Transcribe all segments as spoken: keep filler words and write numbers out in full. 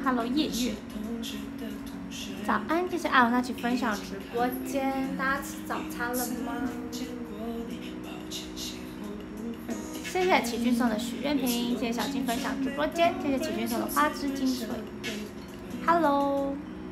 ，Hello 夜月，早安，谢谢阿荣那起分享直播间，大家吃早餐了吗？谢谢齐俊送的许愿瓶，谢谢小金分享直播间，谢谢齐俊送的花枝精粹。Hello，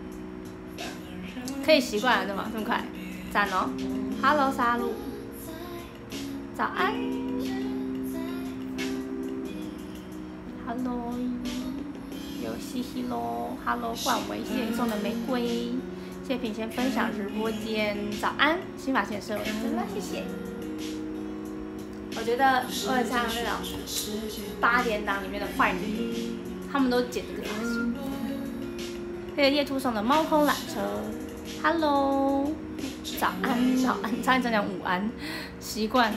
可以习惯了对吗？这么快，赞哦 ！Hello 沙路，早安。Hello， 有嘻嘻喽 ，Hello 冠维，谢谢你送的玫瑰，谢谢品贤分享直播间，早安，新发现社会真的谢谢。我觉得我很像那种八点档里面的坏女，他们都剪这个发型。谢谢夜兔送的猫空缆车 ，Hello， 早安，早安，差点讲午安，习惯。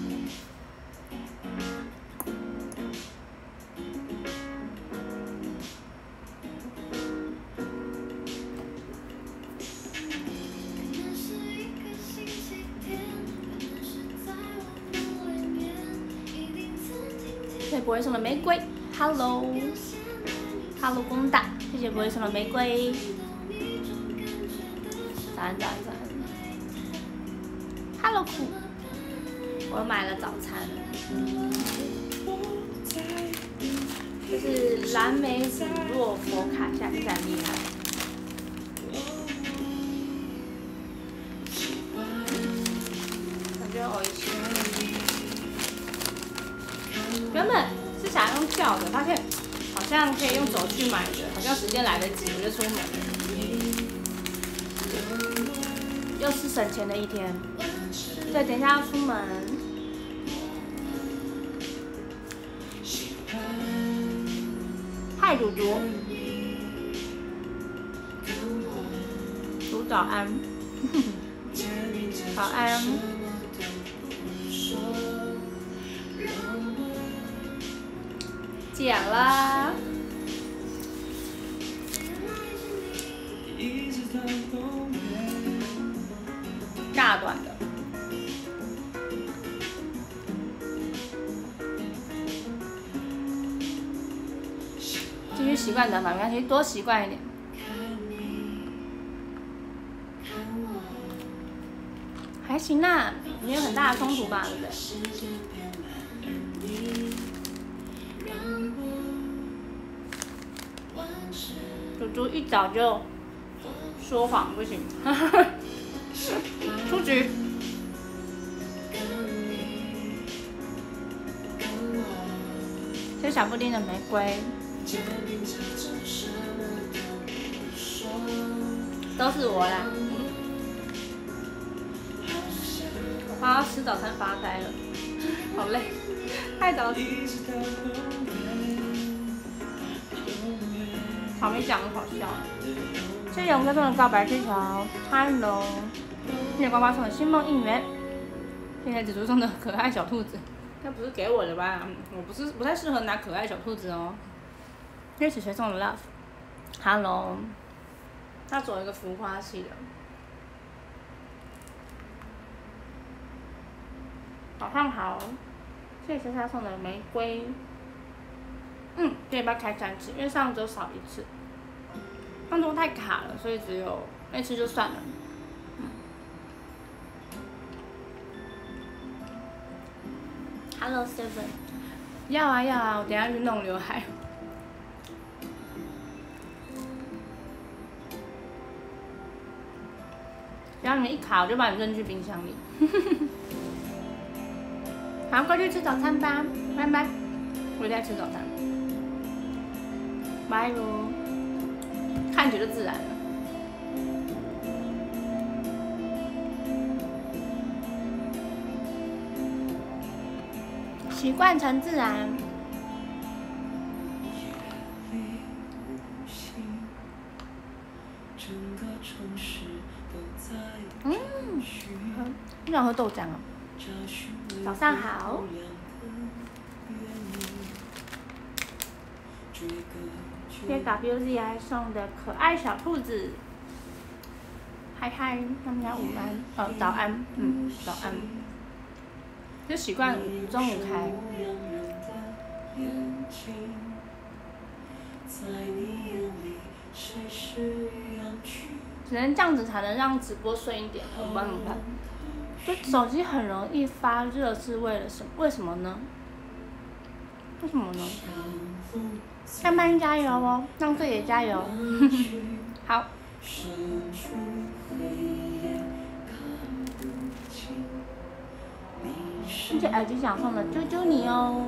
谢谢博威送的玫瑰 ，Hello，Hello 公大，谢谢博威送的玫瑰，早安早安早安 ，Hello 酷，我买了早餐，这是蓝莓乳酪佛卡夏，听起来很厉害。感觉我一些。原本是想用叫的，发现好像可以用走去买的，好像时间来得及，我就出门了。又是省钱的一天。对，等一下要出门。嗨，嘟嘟。嘟早安。早安。讲啦，大段的，继续习惯短发没关系，多习惯一点。还行啦，没有很大的冲突吧，对不对？猪猪一早就说谎不行，出局。谢谢小布丁的玫瑰，都是我啦。我快要吃早餐发呆了，好累，太早起。好没讲的好笑，谢谢勇哥送的告白气球 ，Hello， 谢谢呱呱送的星梦应援，谢谢紫竹送的可爱小兔子，那不是给我的吧？我不是不太适合拿可爱小兔子哦。谢谢水水送的 Love，Hello， 他走一个浮夸系的，早上好，谢谢莎莎送的玫瑰。嗯，这礼拜开三次，因为上周少一次，上周太卡了，所以只有那次就算了。嗯、Hello Seven， 要啊要啊，我等一下去弄刘海。只要你们一卡，我就把你扔去冰箱里。好，快去吃早餐吧，拜拜。我在吃早餐。拜喽，看起来就自然了。习惯成自然。嗯，你想喝豆浆啊？早上好。谢谢 W Z I 送的可爱小兔子，嗨嗨，他们家午安，呃，早安，嗯，早安。就习惯中午开。在你眼里只能这样子才能让直播顺一点，我不知道怎么办。就手机很容易发热，是为了什么？为什么呢？为什么呢？上班加油哦，让自己加油。好。这些耳机想送的啾啾你哦。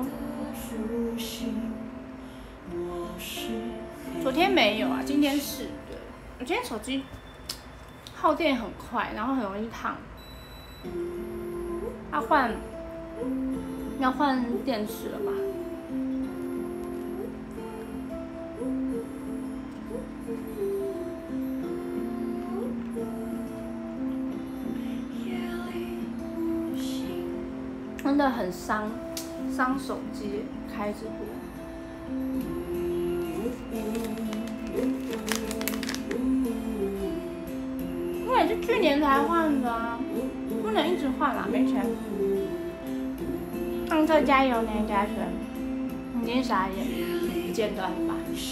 昨天没有啊，今天是。对，我今天手机耗电很快，然后很容易烫。要换，要换电池了吧？真的很伤，伤手机开直播。我也是去年才换的啊，不能一直换啦，没钱。上课加油呢，嘉璇！你今天傻眼，一见断吧。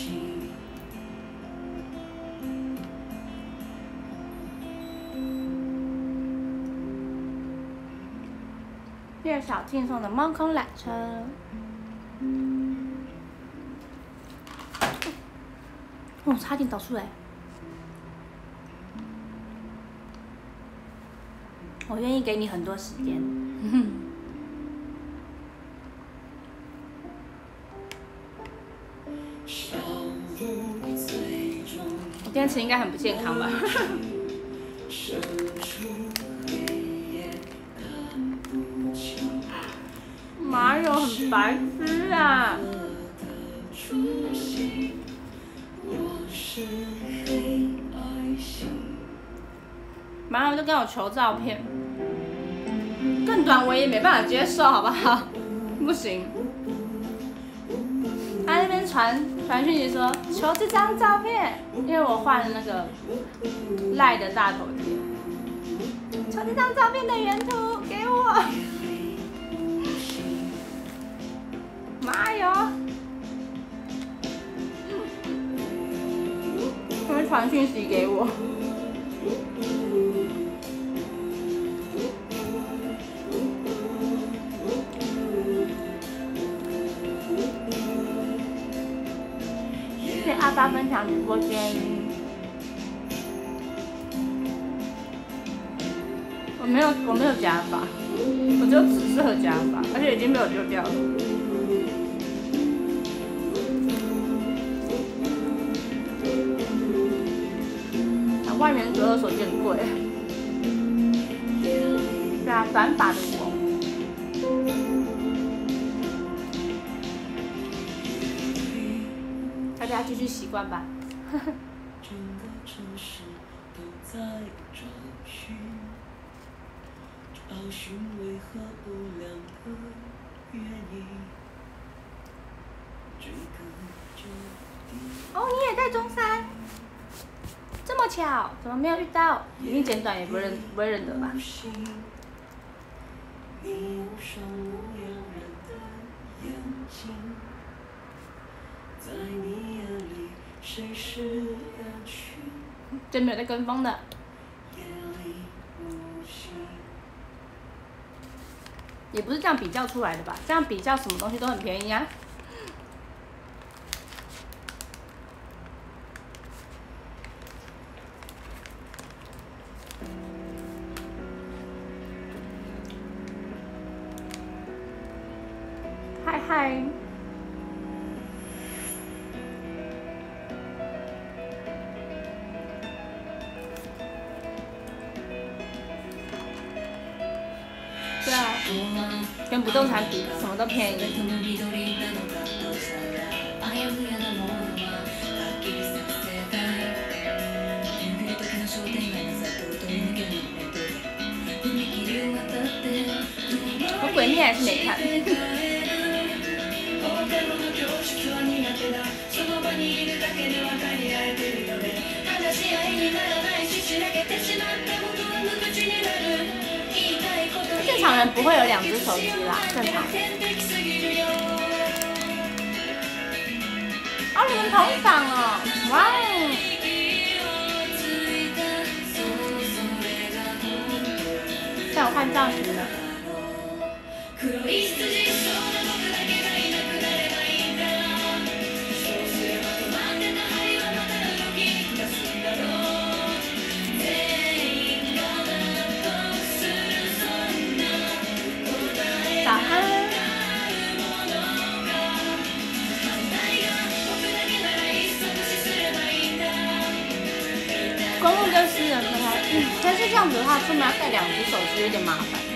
叶小庆送的猫空缆车。哦，差点倒出来。我愿意给你很多时间。我电池应该很不健康吧？马友很白痴啊！马友就跟我求照片，更短我也没办法接受，好不好？不行。他那边传传讯息说求这张照片，因为我换了那个赖的大头贴，求这张照片的原图给我。妈哟！他们传讯息给我。谢谢阿发分享直播间。我没有，我没有假发，我只有紫色假发，而且已经被我丢掉了。万元左右手机很贵。对啊，短发的我。大家继续习惯吧。哦，你也在中山？这么巧，怎么没有遇到？一定剪短也不认不会认得吧？真没有在跟风的。也不是这样比较出来的吧？这样比较什么东西都很便宜啊。嗨嗨。对啊，跟不动产比，什么都便宜。我鬼灭还是没看。正常人不会有两只手机啦，正常。哦，你们同档哦，哇哦！ 换造型了。早安。公路跟私人分开，嗯，但是这样子的话，出门要带两只手机有点麻烦。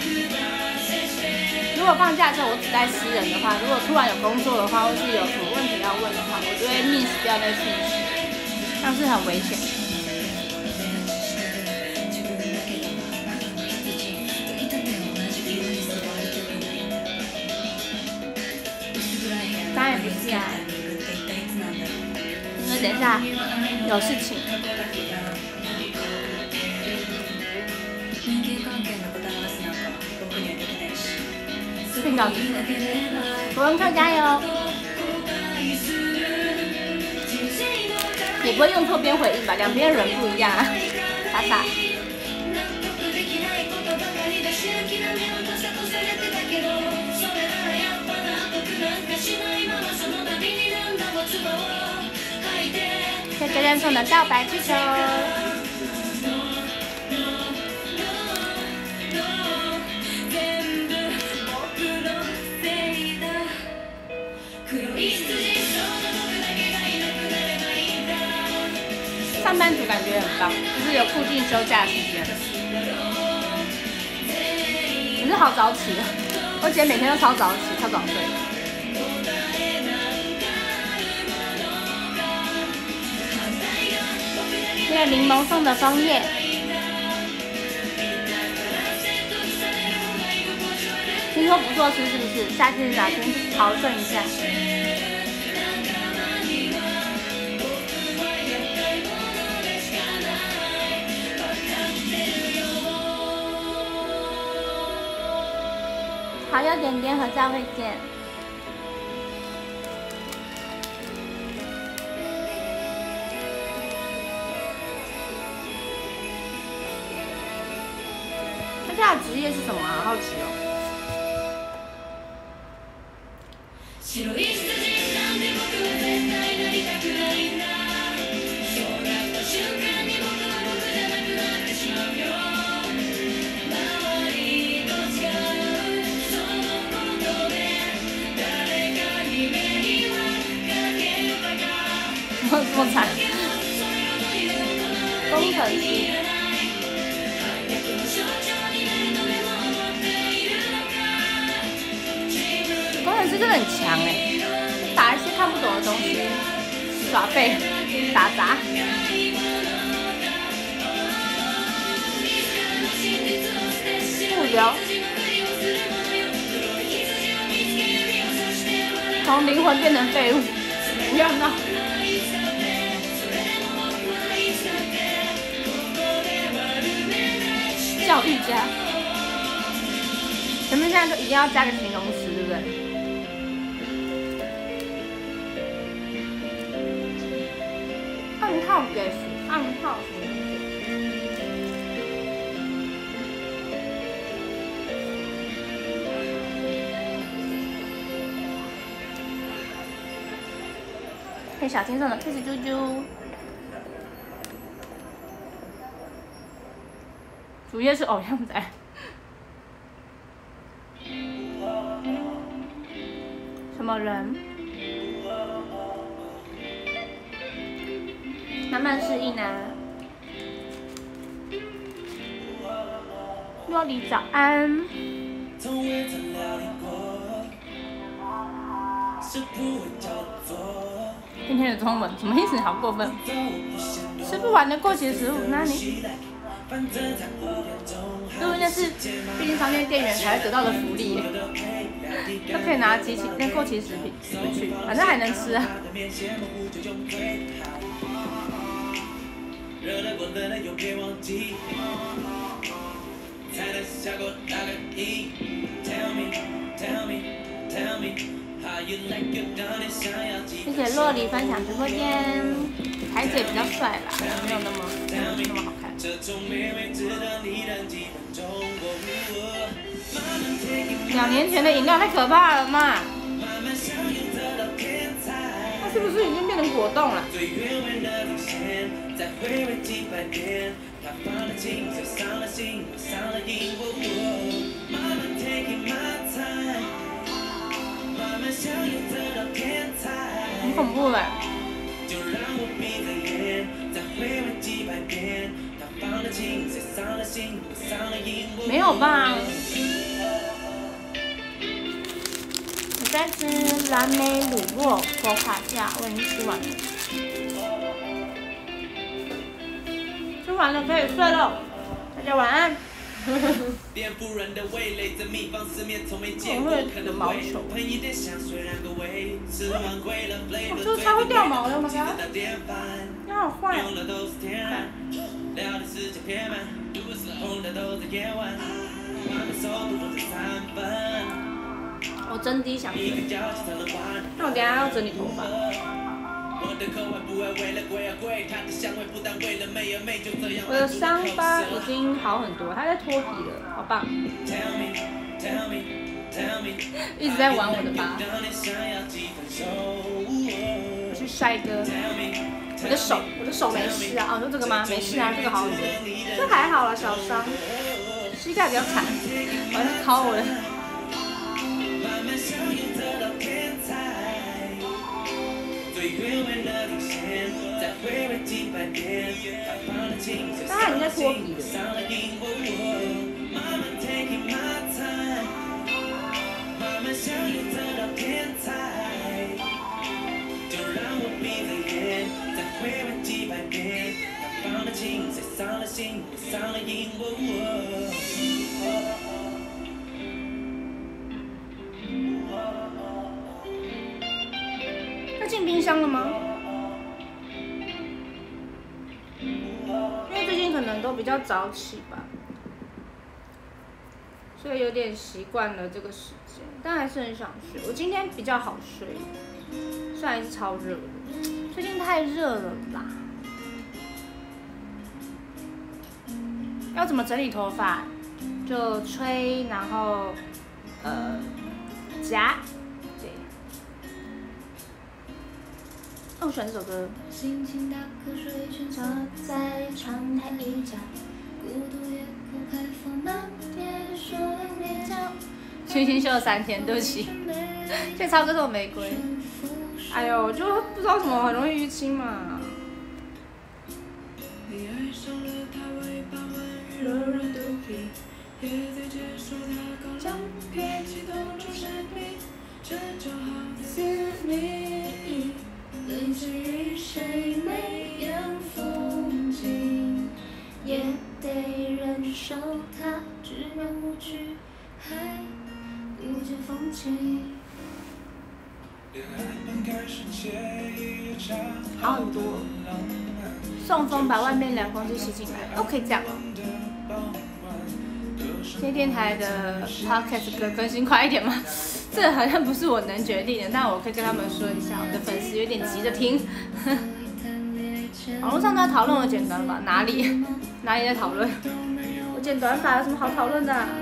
如果放假的时候我只带私人的话，如果突然有工作的话，或是有什么问题要问的话，我就会 miss 掉那个讯息，这样是很危险。当然不是啊，因为等一下有事情。训导主任，国文课加油！也不会用错边回应吧？两边人不一样啊，傻傻。谢谢人送的告白气球。上班族感觉很棒，就是有固定休假时间。你是好早起啊！我姐每天都超早起，超早睡。这个柠檬送的枫叶，听说不错吃，是不是？下次哪天朝圣一下。好友点点合照会见。那他的职业是什么啊？好奇哦。这么惨，工程师，工程师真的很强哎，打一些看不懂的东西，耍废，打杂。物流，从灵魂变成废物，不要闹。教育家，前面现在就一定要加个形容词，对不对？暗号给暗号什么意思？嘿，小青送的 kiss 啾啾。主页是偶像仔，什么人？慢慢适应啊。洛里早安。今天的中文什么意思？好过分！吃不完的过期食物，那你？对不对？那是毕竟商店店员才会得到的福利耶，都可以拿机器那过期食品回去，反正还能吃啊。谢谢洛里分享直播间，台姐比较帅。 帅啦，没有那么没有那么好看。两年前的饮料太可怕了嘛！它是不是已经变成果冻了？很恐怖哎！没有吧？我在吃蓝莓乳酪佛卡夏，我已经吃完了。吃完了可以睡了，大家晚安。我会有毛球。我说它会掉毛的吗？你好坏哦！我真的想睡，那我等下要整理头发。我的伤疤已经好很多，它在脱皮了，好棒！一直在玩我的疤。我是帅哥。我的手，我的手没事啊。哦，就这个吗？没事啊，这个好很多。这还好啦，小伤。膝盖比较惨，我在敲我的。他已经在脱皮了。要进冰箱了吗？因为最近可能都比较早起吧，所以有点习惯了这个时间，但还是很想睡。我今天比较好睡，虽然是超热的，最近太热了啦。要怎么整理头发？就吹，然后呃夹，对。哦，我喜欢这首歌。轻轻打瞌睡，蜷坐在窗台一角，孤独夜空开放，漫天说你叫。星星休了三天，对不起。这超歌是我玫瑰。哎呦，我就不知道怎么很容易淤青嘛。将别激动出神秘，这就好似你。类似于谁眉眼风景，也得忍受它只让无趣，还不见风景。好很多。送风把外面凉空气吸进来，哦，可以这样哦。今天电台的 podcast 歌更新快一点吗？这好像不是我能决定的，但我可以跟他们说一下，我的粉丝有点急着听。网络上都在讨论我剪短发，哪里哪里在讨论？我剪短发有什么好讨论的、啊？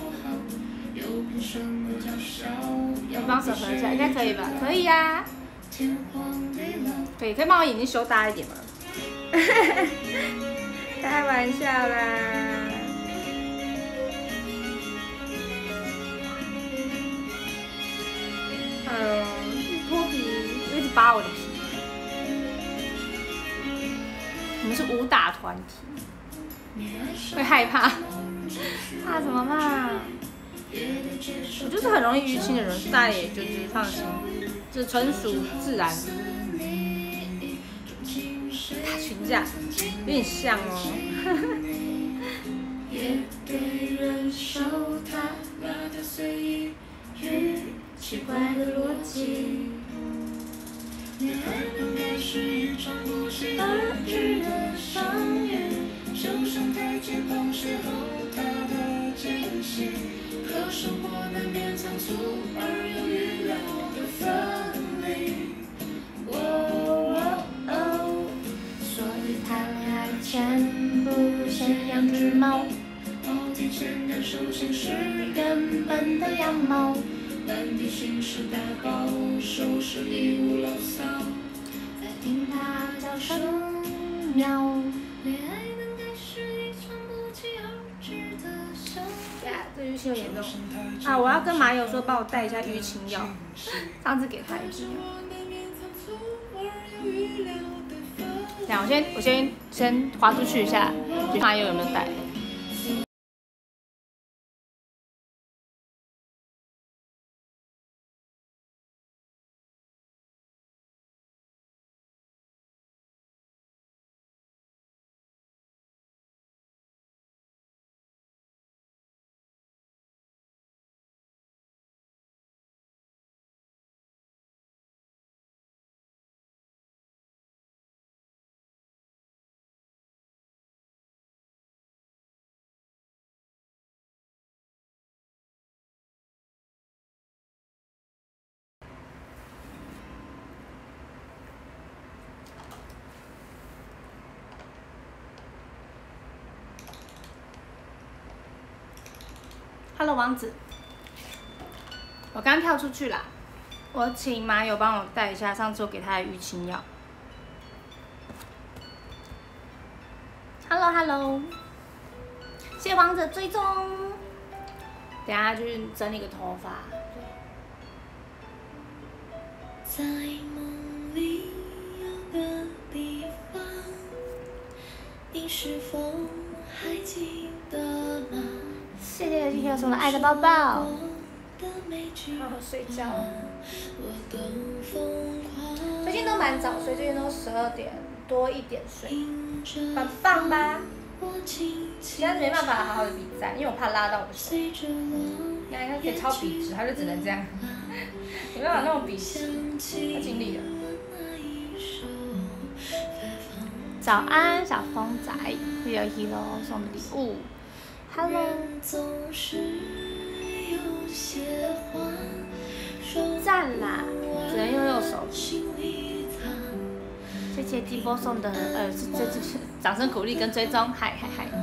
要帮手合一下，应该可以吧？可以呀、啊，可以，可以帮我眼睛修大一点吗？开玩笑啦。哎呦，脱皮，一直扒我的皮。我们是武打团体，会害怕，怕什么嘛？我就是很容易淤青的人，大家也就是放心，这纯属自然。打群架，有点像哦。奇怪的逻辑。儿女的上演，就像台阶碰时候他的艰辛，可生活难免仓促而又预料的分离。哦哦哦，所以先不如先养只猫。天生的兽性是原本的样貌，难敌心事大爆，收拾礼物牢骚，再听它叫声喵。恋爱能该是一场不期而至的相遇。呀，这语气有严重啊！我要跟马友说，帮我带一下淤青药，上次给他一支。这样，我先我先先滑出去一下，马友有没有带？Hello， 王子，我刚跳出去啦，我请马友帮我带一下上次我给他的淤青药。Hello，Hello， 谢谢王子追踪，等下去整理个头发。在梦里有个地方，你是否还记得吗？谢谢今天送的爱的抱抱，好好睡觉。最近都蛮早睡，最近都十二点多一点睡，很棒吧？现在没办法好好的比赛，因为我怕拉到我的手。你看，他可以抄笔直，他就只能这样，没办法那种笔直，他尽力了。早安，小风仔 ，Hero Hero 送的礼物。Hello， 赞啦！只能用右手。谢谢季波送的呃，这这这是掌声鼓励跟追踪，嗨嗨嗨！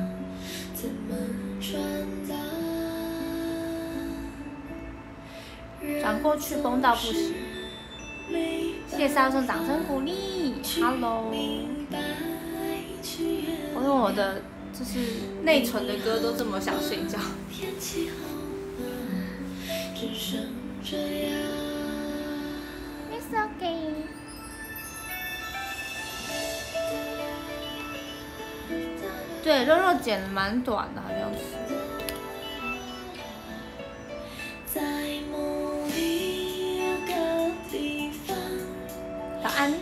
转过去崩到不行。谢谢三送掌声鼓励 ，Hello。我用我的。就是内存的歌都这么想睡觉。It's okay。对，肉肉剪的蛮短的，好像是。早安。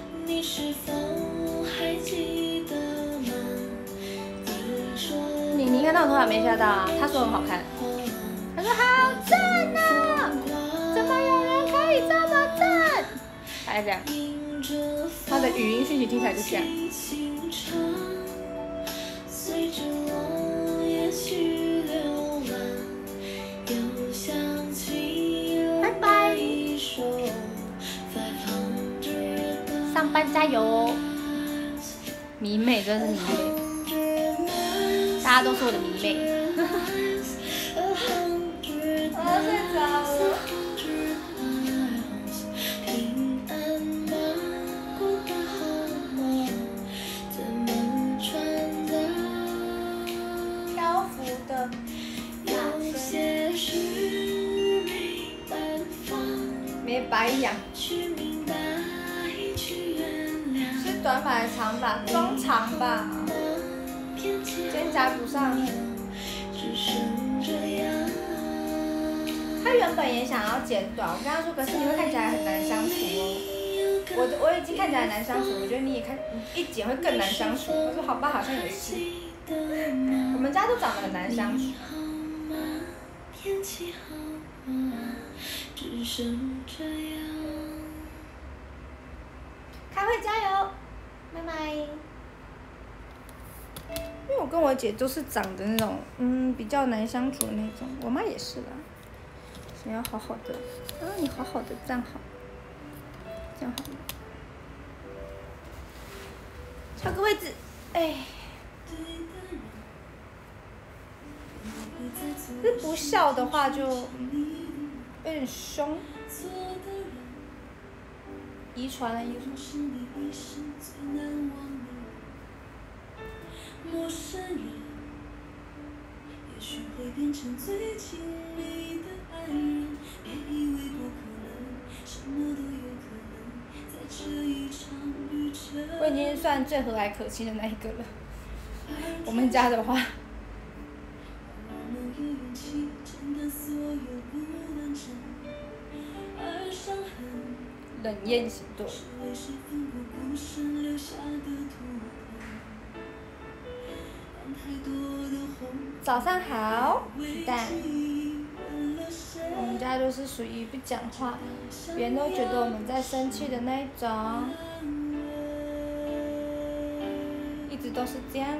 你你看到我头发没吓到啊？他说很好看，他说好赞啊！怎么有人可以这么赞？大概这样，他的语音讯息听起来就这样。拜拜，上班加油！迷妹真是迷妹。大家都是我的迷妹。我要睡着了。漂浮的有些事没办法，没白养。是短发还是长发？中长吧。肩胛骨上，他原本也想要剪短，我跟他说，可是你会看起来很难相处哦。我我已经看起来很难相处，我觉得你也看，一剪会更难相处。我说好吧，好像也是。我们家都长得很难相处。开会加油，拜拜。因为我跟我姐都是长得那种，嗯，比较难相处的那种，我妈也是啦。想要好好的，啊，你好好的站好，这样好吗？挑个位置，哎， 是不笑的话就有点凶，遗传了遗传。陌生人，也许会变成最亲密的爱人。别以为不可能，什么都有可能，在这一场旅程。我已经算最和蔼可亲的那一个了。我们家的话。冷艳型对。早上好，鸡蛋。我们家就是属于不讲话，别人都觉得我们在生气的那一种，一直都是这样。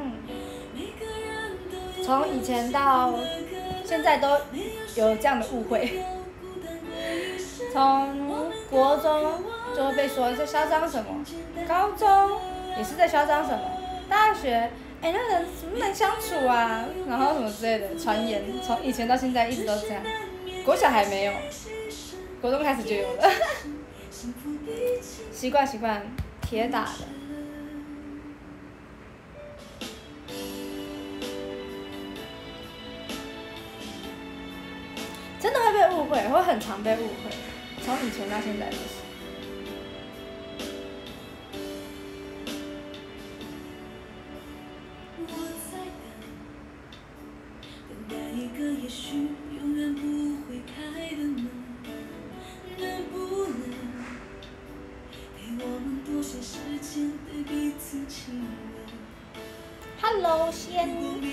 从以前到现在都有这样的误会。从国中就会被说在嚣张什么，高中也是在嚣张什么，大学。哎、欸，那人怎么能相处啊？然后什么之类的传言，从以前到现在一直都这样。国小还没有，国中开始就有了。习惯习惯，铁打的。真的会被误会，会很常被误会，从以前到现在都是。Hello， 仙。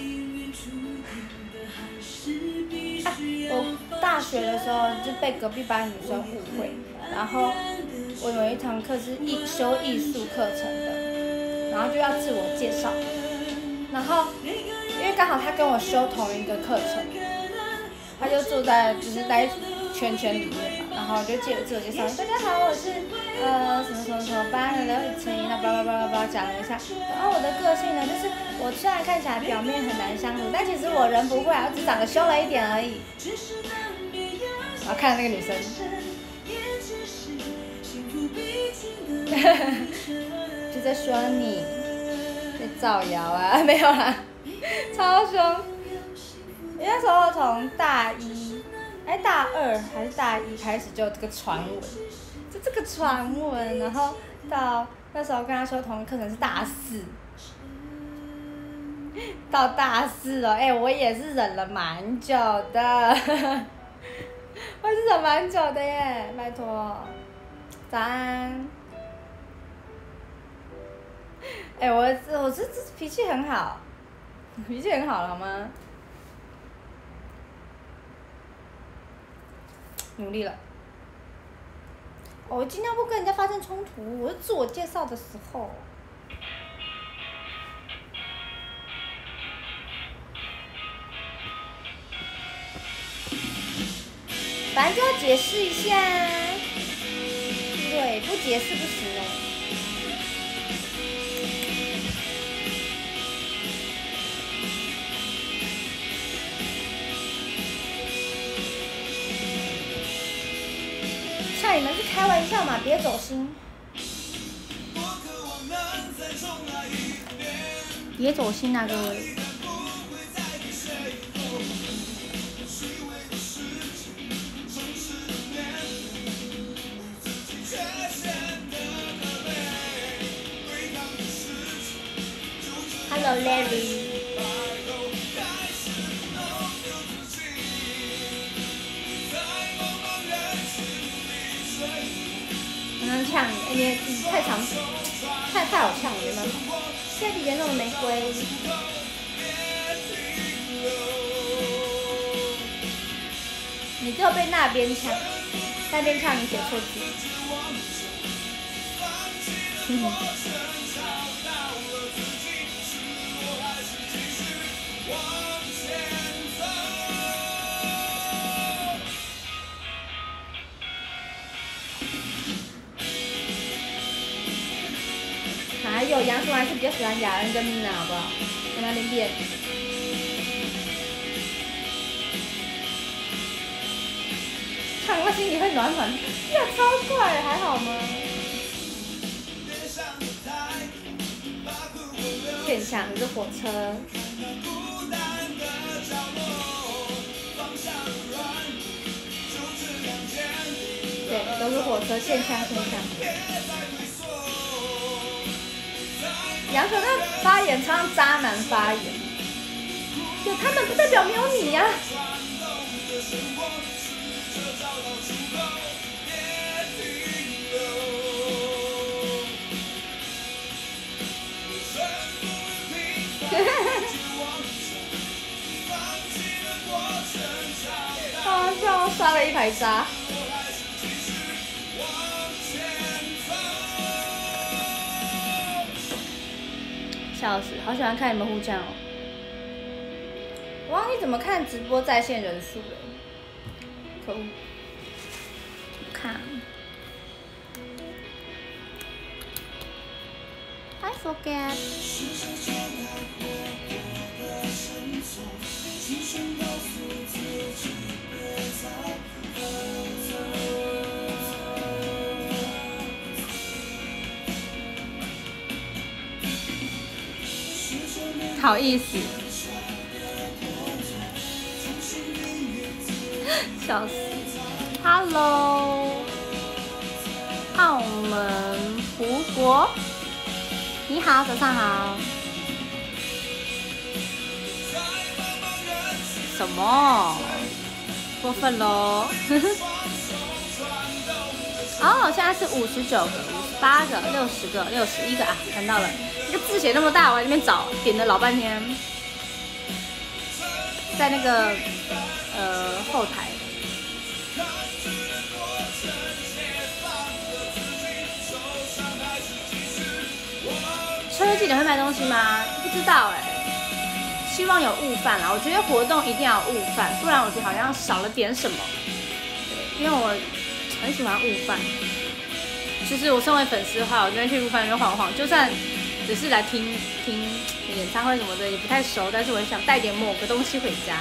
啊，我大学的时候就被隔壁班女生误会，然后我有一堂课是艺修艺术课程的，然后就要自我介绍，然后因为刚好他跟我修同一个课程，他就住在就是在圈圈里面嘛，然后就借自我介绍，大家好，我是呃什么什么什么班的刘雨晴，那巴拉巴拉巴拉讲了一下，然后我的个性呢，就是我虽然看起来表面很难相处，但其实我人不会啊，我只长得凶了一点而已。然后看那个女生，就在说你在造谣啊，没有啦，超凶。因为那时候从大一，哎大二还是大一开始就有这个传闻，就这个传闻，然后到那时候跟他说同一课程是大四，到大四了，哎、欸，我也是忍了蛮久的，我也是忍蛮久的耶，拜托，早安。哎、欸，我我这这脾气很好，脾气很好了好吗？努力了。我尽量不跟人家发生冲突，我是自我介绍的时候。反正就要解释一下，对，不解释不行哦。像你们是开玩笑嘛，别走心。别走心啊，各位。Hello Larry。刚刚呛你，你你太长，太太好呛了，没办法。现在比别那种玫瑰。你只有被那边呛，那边呛你写错字。嗯。哪有？ 有杨淑还是比较喜欢雅恩跟米娜，好不好？在那边变。唱歌心里会暖暖，呀，超快，还好吗？现象是火车。对，都是火车现象现象。杨球他发言常常渣男发言，有他们不代表没有你呀、啊。啊！叫我刷了一排渣。笑死，好喜欢看你们互呛哦！我忘记怎么看直播在线人数了，可恶！看 ，I forget。好意思，笑死 ！Hello， 澳门胡国，你好，早上好。什么？过分喽！哦，现在是五十九个、五十八个、六十个、六十一个啊，看到了。那个字写那么大，我在那边找，点了老半天，在那个呃后台。秋叶记得会卖东西吗？不知道哎、欸，希望有悟饭啦。我觉得活动一定要有悟饭，不然我觉得好像少了点什么。对，因为我很喜欢悟饭。其实我身为粉丝的话，我这边去悟饭那边晃晃，就算只是来听听演唱会什么的，也不太熟，但是我想带点某个东西回家。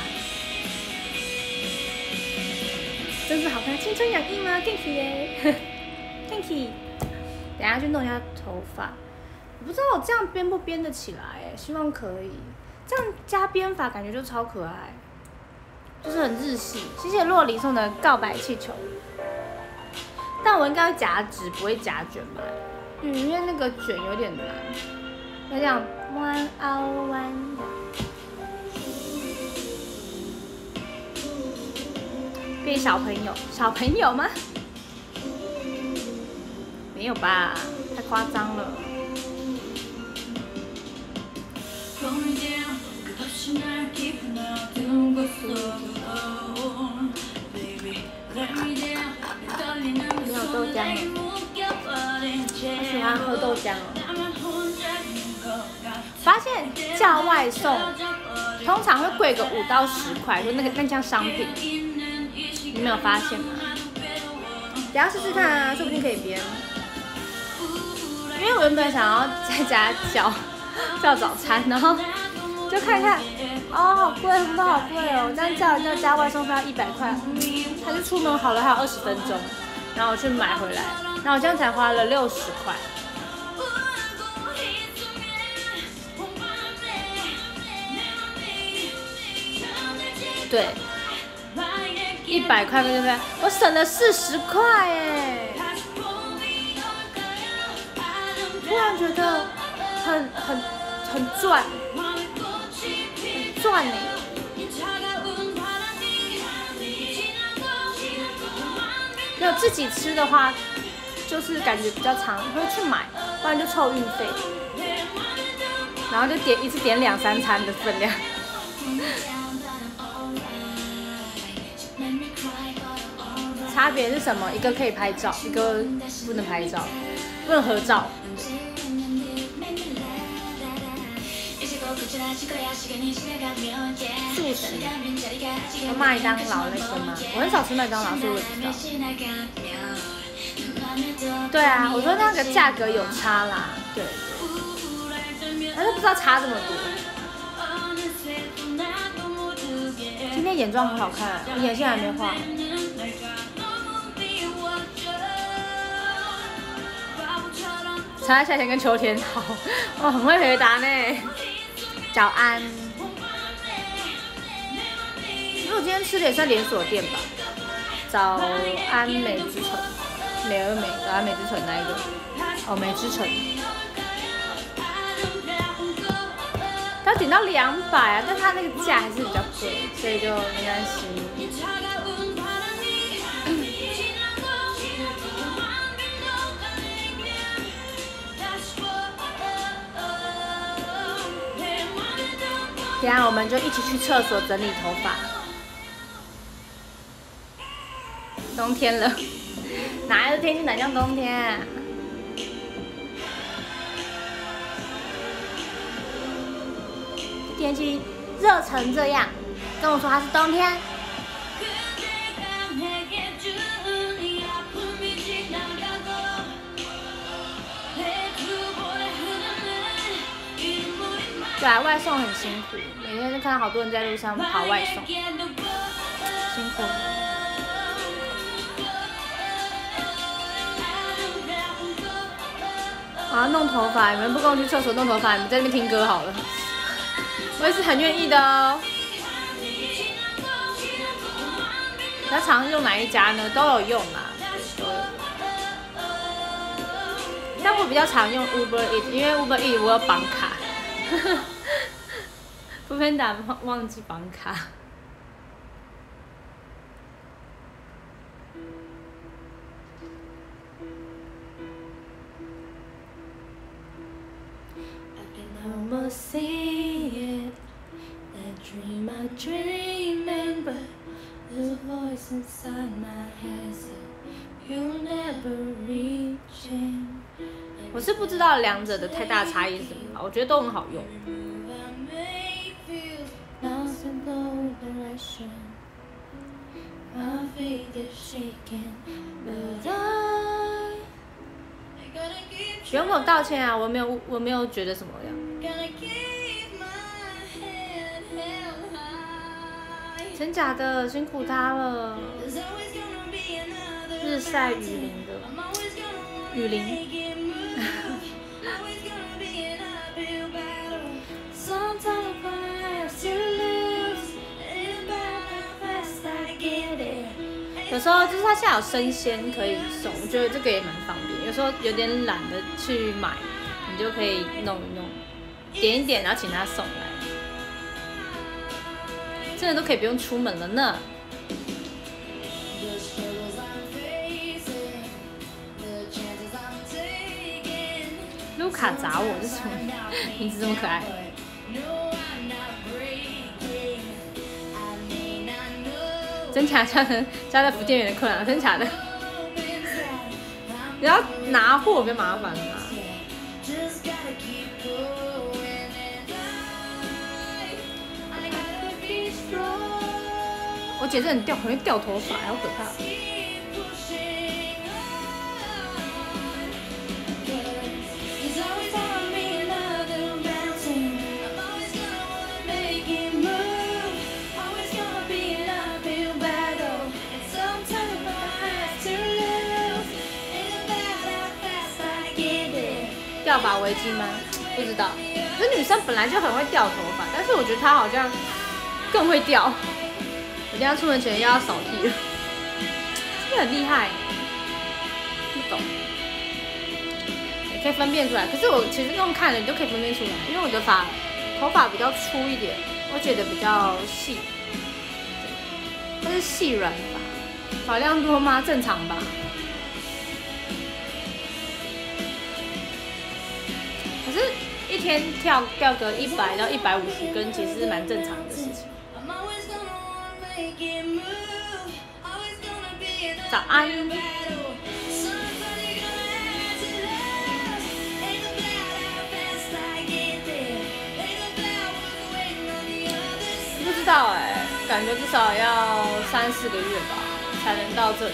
真是好看，青春洋溢吗 ？Thank you 耶 ，Thank you。等一下去弄一下头发，我不知道我这样编不编得起来哎，希望可以。这样加编法感觉就超可爱，就是很日系。谢谢洛梨送的告白气球，但我应该会夹直，不会夹卷吧？嗯，因为那个卷有点难，要这样弯凹弯。变小朋友，小朋友吗？没有吧，太夸张了。没有豆浆了，我喜欢喝豆浆哦。发现叫外送通常会贵个五到十块，就那个那项商品，你没有发现吗？等下试试看啊，说不定可以编。因为我原本想要在家叫叫早餐，然后就看看，哦，好贵，真的好贵哦！这样叫叫加外送费要一百块，嗯，还是出门好了还有二十分钟，然后我去买回来，然后我这样才花了六十块。对，一百块对不对？我省了四十块哎！突然觉得很很很赚，很赚呢。没有自己吃的话，就是感觉比较长，会去买，不然就凑运费，然后就点一次点两三餐的分量。差别是什么？一个可以拍照，一个不能拍照，不能合照。素食，麦当劳那个吗？我很少吃麦当劳，所以我也不知道。对啊，我说那个价格有差啦，对。 是不知道差这么多。今天眼妆很好看，我眼线还没画。查夏天跟秋天好，哦，很会回答呢。早安。因为我今天吃的也算连锁店吧。早安美之城，美而美，早安美之城那一个？哦，美之城。它顶到两百啊，但它那个价还是比较贵，所以就没关系。等下我们就一起去厕所整理头发。冬天了，哪有天气哪像冬天啊？天气热成这样，跟我说它是冬天。对啊，外送很辛苦，每天都看到好多人在路上跑外送，辛苦。我要弄头发，你们不跟我去厕所弄头发，你们在那边听歌好了。我也是很愿意的哦。比较常用哪一家呢？都有用啦，都有。但我比较常用 Uber Eats， 因为 Uber Eats 我有绑卡。不分打忘记绑卡。Almost see it, that dream I dreaming, but the voice inside my head said you'll never reach it. 我是不知道两者的太大差异是什么，我觉得都很好用。不用跟我道歉啊，我没有，我没有觉得什么呀。真假的，辛苦他了。日晒雨淋的，雨淋。有时候就是它现在有生鲜可以送，我觉得这个也蛮方便。有时候有点懒得去买，你就可以弄一弄，点一点，然后请他送来，真的都可以不用出门了呢。卢卡找我，这什么名字这么可爱？真假加成加在福建人的困难，真假的。你要拿货比较麻烦啊。我姐这很掉，很会掉头发，好可怕。掉发危机吗？不知道。可是女生本来就很会掉头发，但是我觉得她好像更会掉。我等下出门前又要扫地了，这个很厉害。不懂，也可以分辨出来。可是我其实用看了，你都可以分辨出来，因为我的发头发比较粗一点，我觉得比较细。它是细软发，发量多吗？正常吧。可是，一天跳掉个一百到一百五十根，其实是蛮正常的事情。早安。不知道哎、欸，感觉至少要三四个月吧，才能到这里。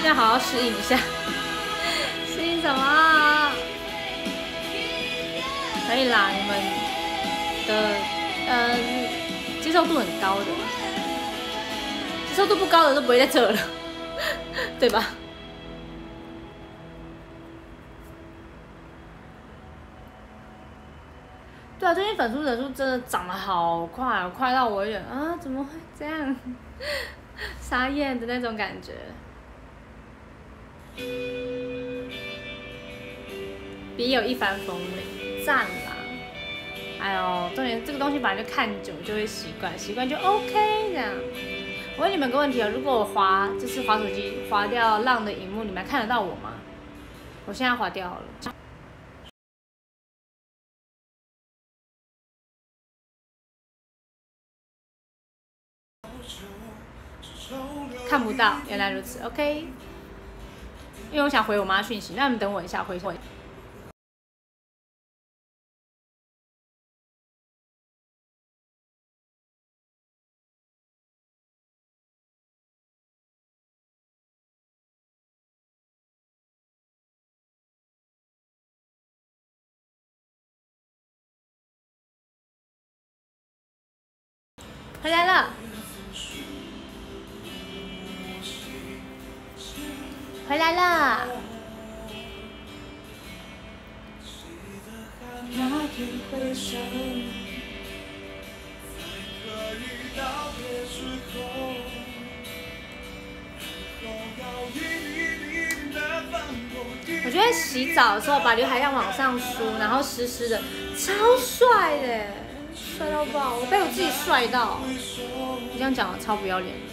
在好好适应一下。适应什么？可以啦，你们的呃接受度很高的，接受度不高的都不会在这了，对吧？对啊，最近粉丝人数真的涨得好快，快到我有点啊，怎么会这样？傻眼的那种感觉。别有一番风味，赞啦！哎呦，重点这个东西本来就看久就会习惯，习惯就 OK 这样。我问你们个问题哦，如果我滑就是滑手机滑掉浪的荧幕，你们还看得到我吗？我现在滑掉了。看不到，原来如此 ，OK。因为我想回我妈讯息，那你们等我一下，回回。回来了，回来了。我觉得洗澡的时候把刘海这样往上梳，然后湿湿的，超帅的，帅到爆！我被我自己帅到。你这样讲的超不要脸的。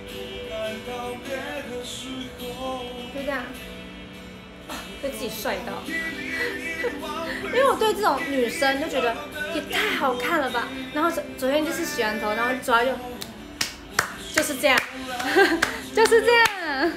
就这样，被自己帅到。因为我对这种女生就觉得也太好看了吧。然后昨昨天就是洗完头，然后抓就就是这样，就是这样。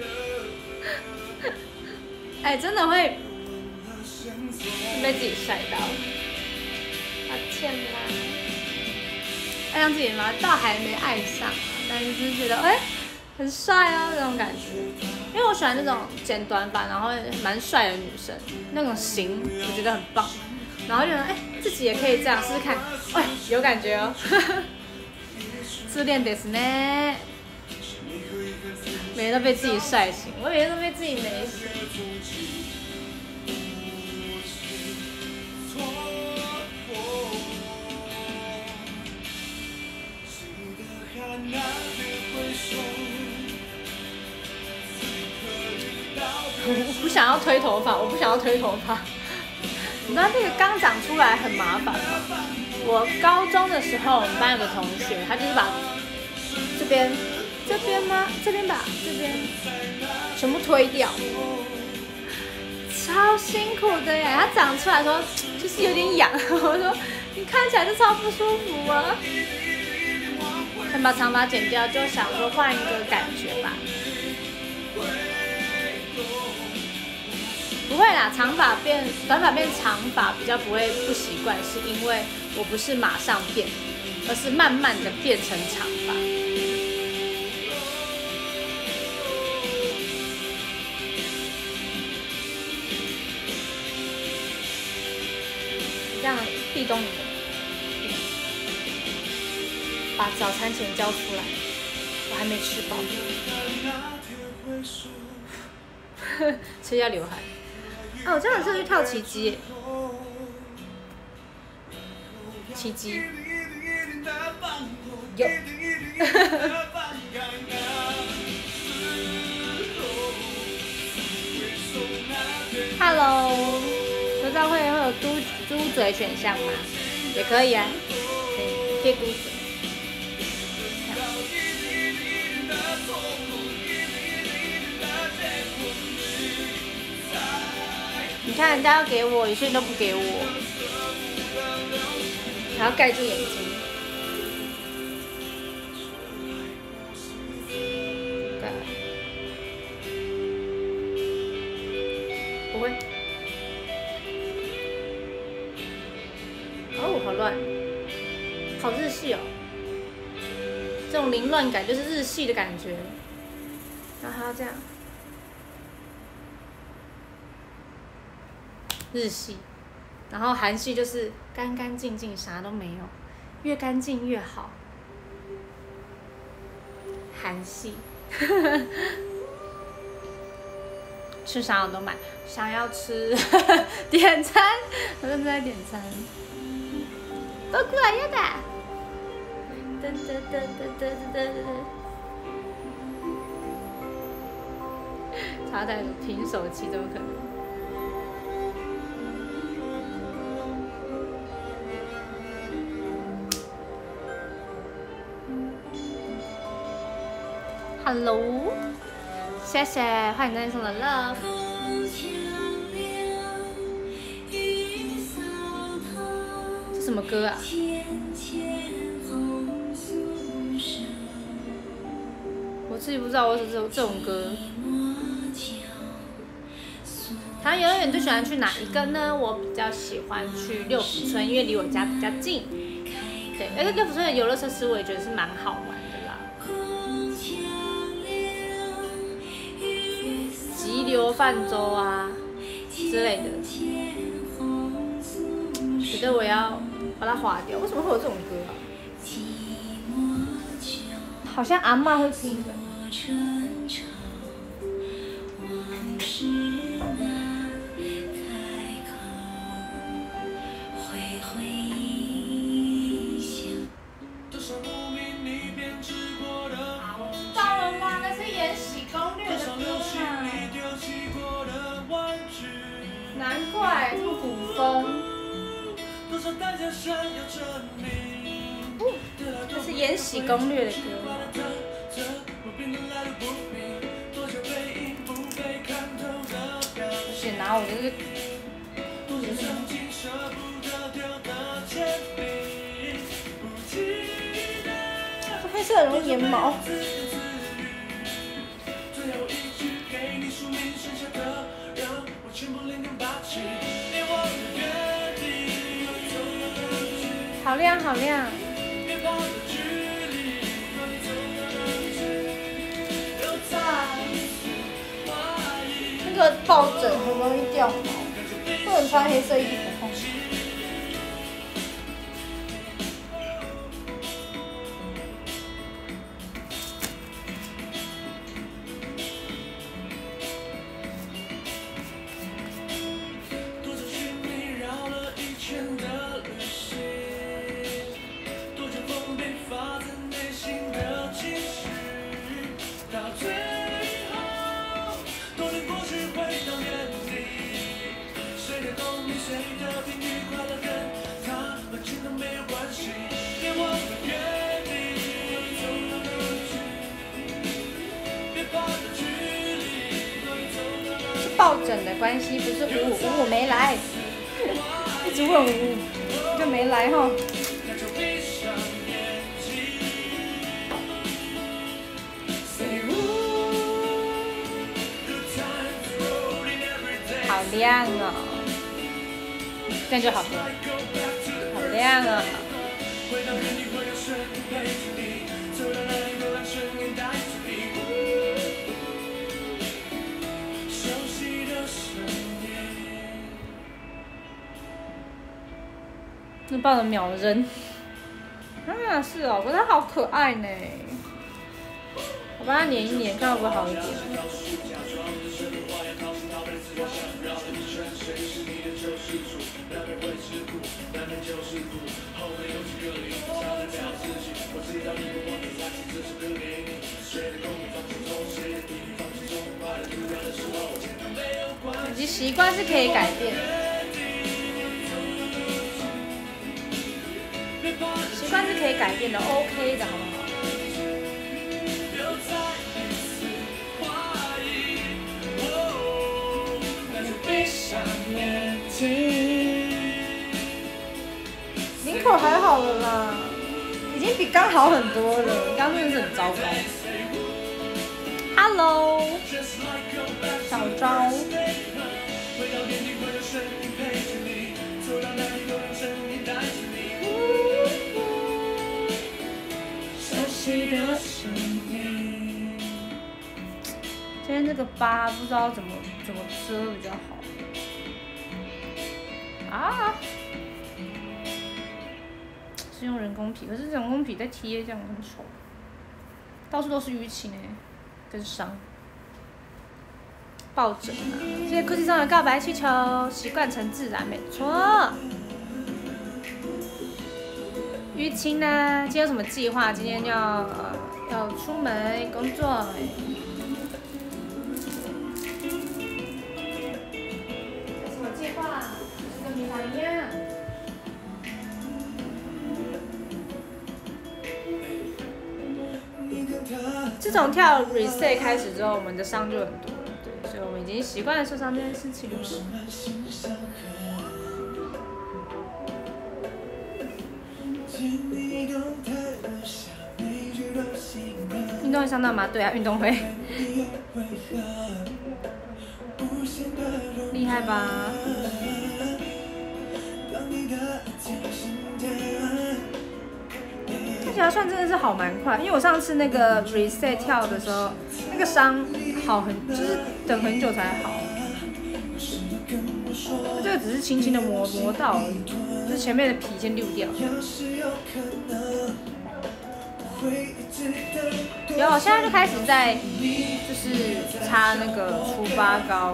哎，真的会被自己晒到，抱歉啦。爱上自己吗？倒还没爱上，但是就是觉得哎、欸，很帅啊那种感觉。因为我喜欢那种剪短发，然后蛮帅的女生，那种型我觉得很棒。然后就觉得哎、欸，自己也可以这样试试看，哎、欸，有感觉哦。自恋ですね。每天都被自己晒醒，我每天都被自己美醒。我不想要推头发，我不想要推头发。你知道这个刚长出来很麻烦吗？我高中的时候，我们班有个同学，他就是把这边。这边吗？这边吧，这边全部推掉，超辛苦的耶！它长出来的时候就是有点痒，我说你看起来就超不舒服啊。先把长发剪掉，就想说换一个感觉吧。不会啦，长发变短发变长发比较不会不习惯，是因为我不是马上变，而是慢慢的变成长发。这样壁咚你们，把早餐钱交出来，我还没吃饱。吃一下刘海。啊，我这样很适合去跳奇迹。奇迹。有。Hello。知道会会有嘟嘟嘴选项吗？也可以啊，可以贴嘟嘴。你看人家要给我，有些人都不给我，还要盖住眼睛。对，不会。哦，好乱，好日系哦！这种凌乱感就是日系的感觉。然后还要这样， 日系，然后韩系就是干干净净，啥都没有，越干净越好。韩系，吃啥我都买，想要吃点餐，我正在点餐。僕はやだ。噔噔噔噔噔噔噔。他在凭手机怎么可能？Hello， 谢谢，欢迎大家送的 love。这什么歌啊？我自己不知道我是这种这种歌。台湾游乐园最喜欢去哪一个呢？我比较喜欢去六福村，因为离我家比较近。对，而且六福村的游乐设施我也觉得是蛮好玩的啦。急流泛舟啊之类的，觉得我要把它划掉。为什么会有这种歌啊？好像阿嬷会听的。到了吗？那是《延禧攻略》的歌啊！难怪这么古风。哦，这是《延禧攻略》的歌。先拿我的这个。这黑色很容易粘毛。好亮，好亮。那个抱枕很容易掉毛，不能穿黑色衣服。抱枕的关系，不是五五五没来，一直问五五就没来哈。好亮哦，这样就好多了，好亮啊！那抱着秒扔，啊是哦，可是它好可爱呢。我帮它粘一粘，看会不会好一点。以及习惯是可以改变的。习惯是可以改变的 ，OK 的，好不好？领口还好了啦，已经比刚好很多了，刚真的是很糟糕。Hello， 小昭。今天这个疤不知道怎么怎么遮比较好。 啊，是用人工皮，可是人工皮再贴这样很丑，到处都是淤青哎，跟伤。抱枕啊，这些科技上的告白气球，习惯成自然，没错。淤青呢？今天有什么计划？今天要呃要出门工作哎。有什么计划？就是跟平常一样。自从跳 reset 开始之后，我们的伤就很多。所以我们已经习惯了受伤这件事情了。运动会伤到吗？对啊，运动会。厉害吧？这条算真的是好蛮快，因为我上次那个 reset 跳的时候，那个伤好很，就是等很久才好。这个只是轻轻的磨磨到而已，就是前面的皮先溜掉。有，我现在就开始在就是擦那个除疤膏。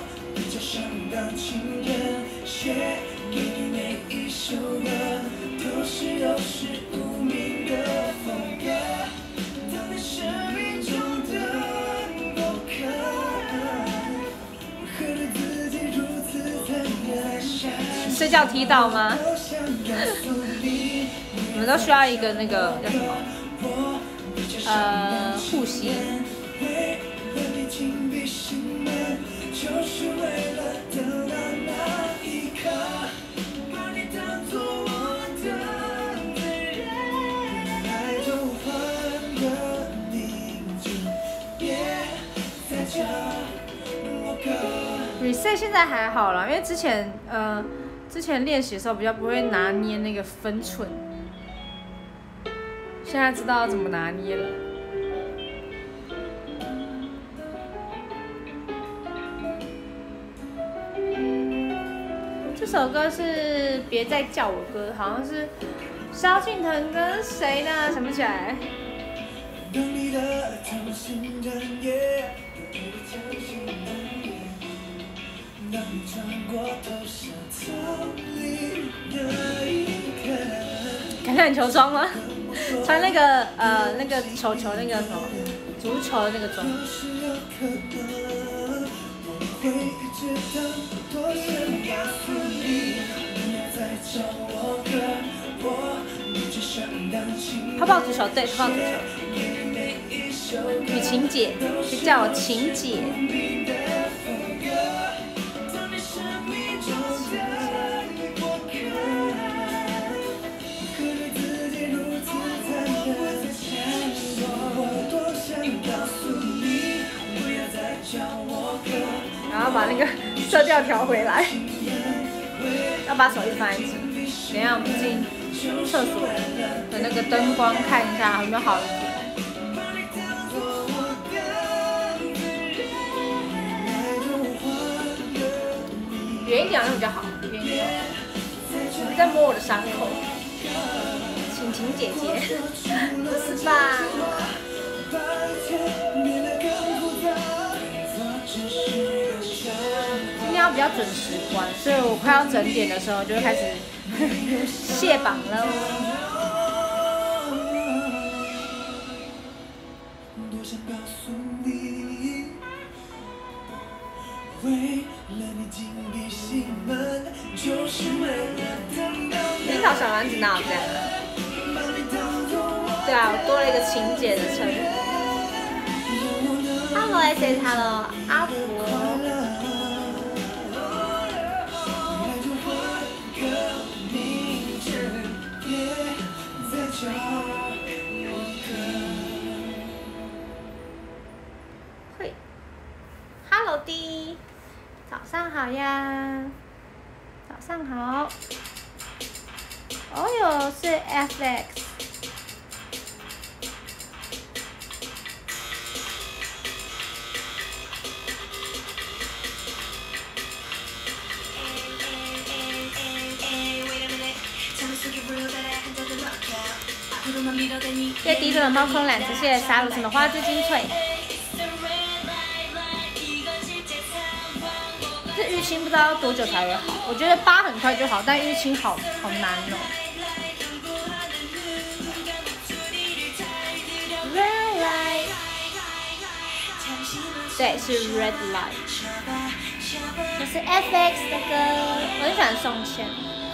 睡觉踢到吗？你们都需要一个那个叫什么？呃，护膝。reset 现在还好啦，因为之前呃之前练习的时候比较不会拿捏那个分寸，现在知道怎么拿捏了。这首歌是别再叫我哥，好像是萧敬腾跟谁呢？想不起来。橄榄球装吗？穿那个呃那个球球那个什么足球的那个装。泡泡足球，对，泡泡足球。雨晴姐，就叫我晴姐。然后把那个色调调回来，要把手一直放在一起。等一下我们进厕所的那个灯光看一下有没有好一点。远一点好像比较好，远一点。你在摸我的伤口，晴晴姐姐，不是吧？今天要比较准时关，所以我快要整点的时候就会开始卸榜了。樱桃小丸子哪有这样？对啊，我多了一个晴姐的称。Hello S S Hello 阿伯。嘿 ，Hello D， 早上好呀，早上好。哦哟，是 F X。 谢谢迪总的猫空篮子，谢谢沙鲁什么花枝精粹。这淤青不知道多久才会好，我觉得疤很快就好，但淤青好好难哦。Red light， 对，是 Red Light， 这是 F X 的歌，我很喜欢宋茜。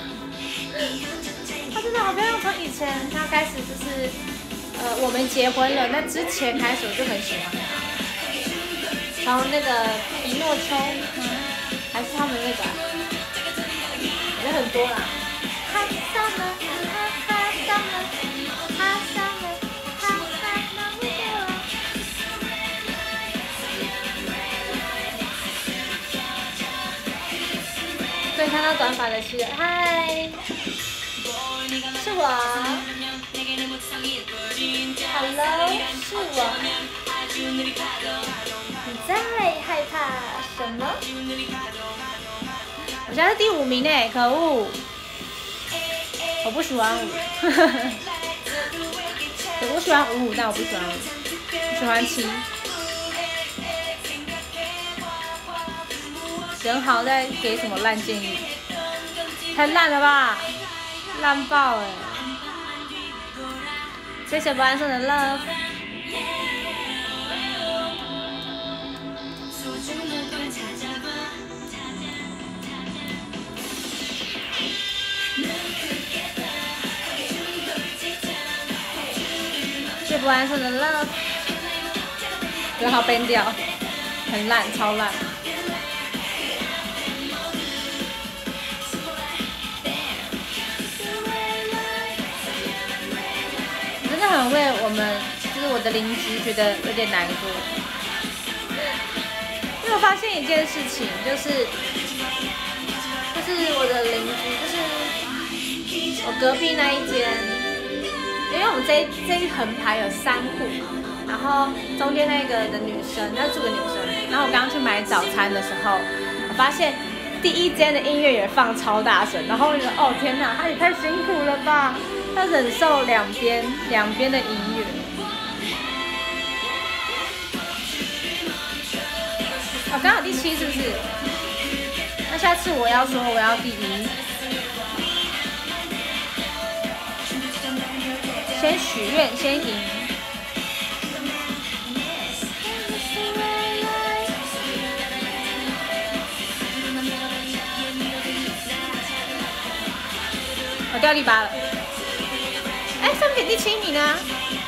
她真的好漂亮，从以前她开始就是，呃，我们结婚了，那之前开始我就很喜欢她。从那个皮诺丘，还是他们那个、啊，也很多啦。哈萨们，哈哈萨们，哈萨们，哈萨们，对，看到短发的是嗨，是我 ，Hello， 是我。你在害怕什么？我现在是第五名呢，可恶！我不喜欢舞，我不喜欢五五，但我不喜欢五，我喜欢七。人豪在给什么烂建议？太烂了吧，烂爆哎！谢谢不安送的 love。谢不安送的 love， 人好 ban 掉，很烂，超烂。我真的很为我们，就是我的邻居觉得有点难过，因为我发现一件事情，就是，就是我的邻居，就是我隔壁那一间。因为我们这一这一横排有三户嘛，然后中间那个的女生，那住个女生，然后我刚刚去买早餐的时候，我发现第一间的音乐也放超大声，然后我就说哦天哪，她也太辛苦了吧，她忍受两边两边的音乐。哦，刚好第七是不是？那下次我要说我要第一。先许愿，先赢。我掉第八了。哎，上面第七名呢？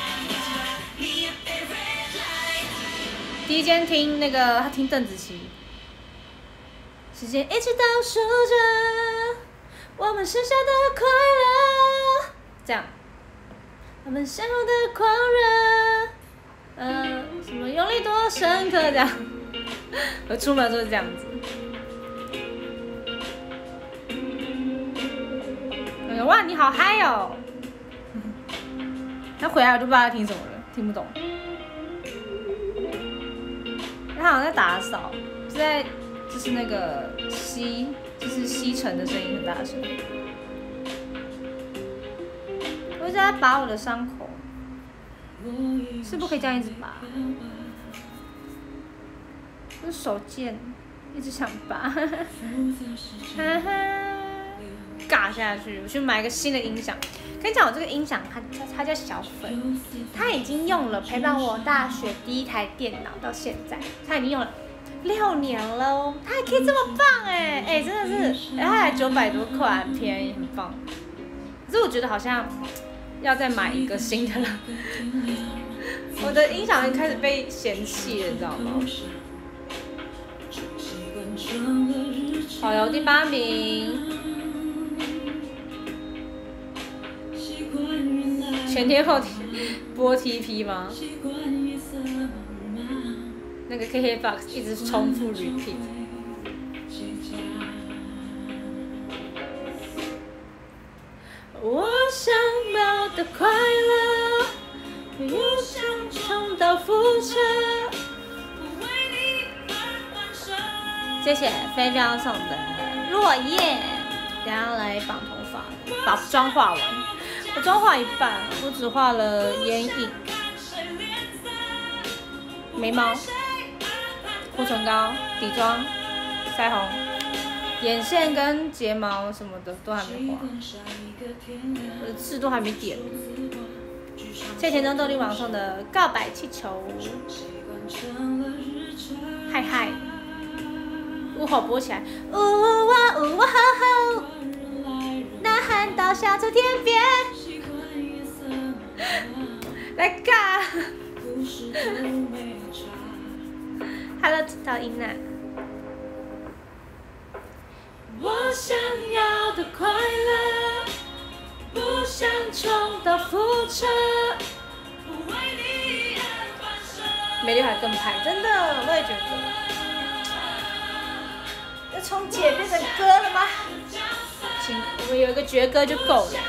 第一间听那个，他听邓紫棋。时间一直倒数着，我们剩下的快乐。这样。我们相互的狂热，呃，什么用力多深刻这样，我出门就是这样子。我说哇，你好嗨哦！他回来我就不知道他听什么了，听不懂。他好像在打扫，是在就是那个吸，就是吸尘的声音很大声。我一直在拔我的伤口，是不可以这样一直拔。用手贱，一直想拔，哈哈，尬下去。我去买一个新的音响。跟你讲，我这个音响它它它叫小粉，它已经用了陪伴我大学第一台电脑到现在，它已经用了六年了哦，它还可以这么棒哎哎，真的是，哎，它才九百多块，很便宜，很棒。可是我觉得好像。要再买一个新的了，我的音响开始被嫌弃了，你知道吗？好哟，第八名，前天后天播 T P 吗？那个 K K B O X 一直重复 repeat。我想要的快乐，又想重蹈覆辙。谢谢飞镖送的落叶，等下来绑头发，把妆化完。 我妆画一半，我只画了眼影、眉毛、护唇膏、底妆、腮红、眼线跟睫毛什么的都还没画，我的痣都还没点。谢谢田中豆粒网送的告白气球，嗨嗨，呜吼拨起来，呜哇呜哇吼吼，呐喊到小秋天边，来尬 ，Hello， 到英娜。我想要的快乐，不想重蹈覆辙。美丽还更派，真的，我也觉得。要从姐变成哥了吗？请，我们有一个绝歌就够了。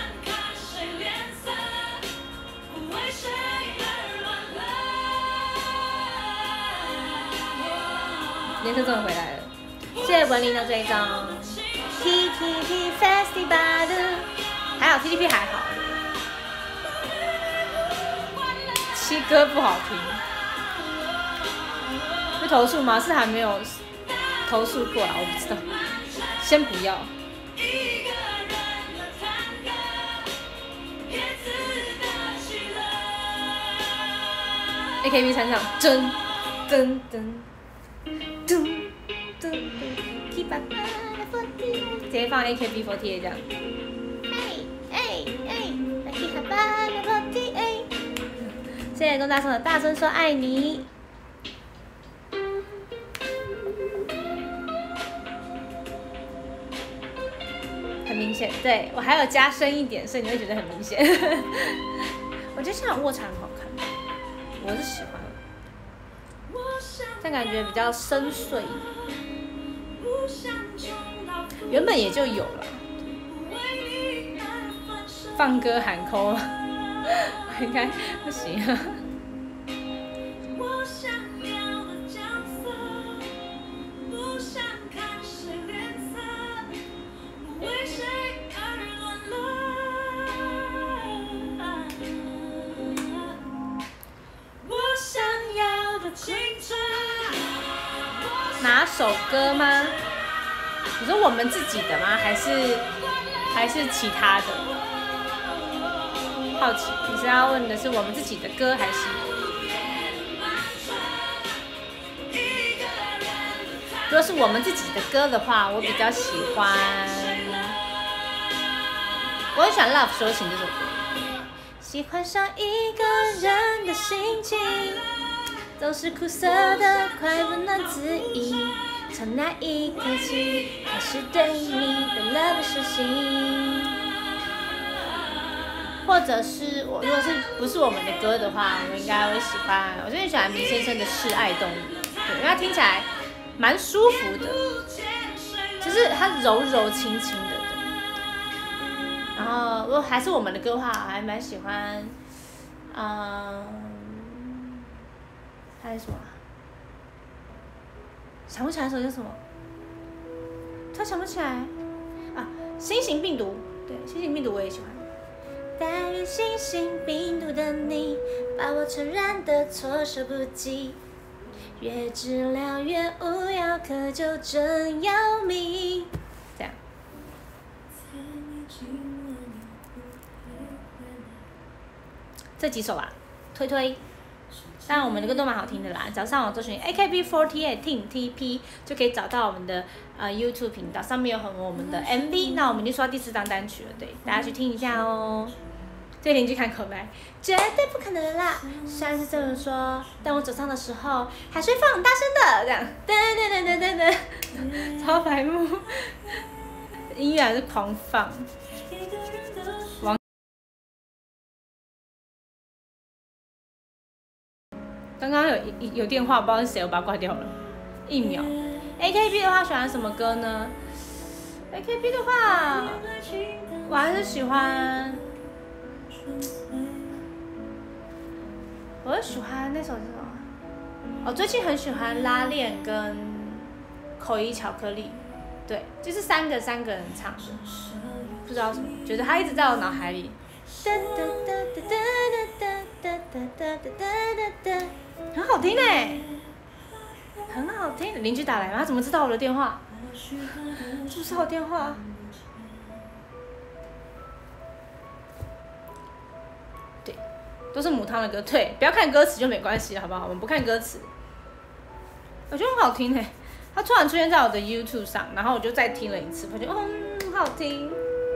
连胜终于回来了，谢谢文林的追踪。T T P Festival， 还好 T T P 还好。七歌不好听，会投诉吗？是还没有投诉过啦，我不知道，先不要。A K B 参唱，噔噔噔噔噔噔 ，Keep up， 直接放 A K B 四十八 这样。哎哎哎 ，Keep up， 四十八。谢谢龚大送的大声说爱你。很明显，对我还有加深一点，所以你会觉得很明显。我觉得现在卧蚕很好看，我是喜欢的，但感觉比较深邃。原本也就有了。放歌喊扣吗？应该不行啊。哪首歌吗？你说我们自己的吗？还是还是其他的？好奇，你是要问的是我们自己的歌还是？如果是我们自己的歌的话，我比较喜欢，我很喜欢《Love 说情》这首歌。喜欢上一个人的心情，总是苦涩的，快温暖自已。从那一刻起，开始对你的 love 熟悉。或者是我，如果是不是我们的歌的话，我应该会喜欢。我最近喜欢明先生的《示爱动物》，对，因为它听起来蛮舒服的，就是它柔柔轻轻的。然后，如果还是我们的歌的话，我还蛮喜欢，嗯，还有什么？想不起来那首叫什么？他想不起来啊！新型病毒，对，新型病毒我也喜欢。但愿新型病毒的你，把我传染的措手不及。越治疗越无药可救，真要命。这样。这几首啊，推推。当然我们的歌都蛮好听的啦，只要上网搜寻 A K B 四十八 Team T P 就可以找到我们的呃 YouTube 频道，上面有很多我们的 M V。那我们就说到第四张单曲了，对，大家去听一下哦。这邻居看口白，绝对不可能啦！虽然是这么说，但我走上的时候还是会放很大声的，这样，噔噔噔噔噔噔，超白目，音乐还是狂放。王。刚刚有有电话，不知道是谁，我把它挂掉了。一秒。A K B 的话，喜欢什么歌呢 ？A K B 的话，我还是喜欢，我很喜欢那首是什么？我最近很喜欢《拉链》跟《口译巧克力》，对，就是三个三个人唱的，不知道什么，觉得他一直在我脑海里。 哒哒哒哒哒哒哒哒哒哒哒，很好听哎，很好听。邻居打来吗？他怎么知道我的电话？是不是我电话？对，都是母汤的歌。对，不要看歌词就没关系，好不好？我们不看歌词。我觉得很好听哎，它突然出现在我的 YouTube 上，然后我就再听了一次，发现哦，很好听。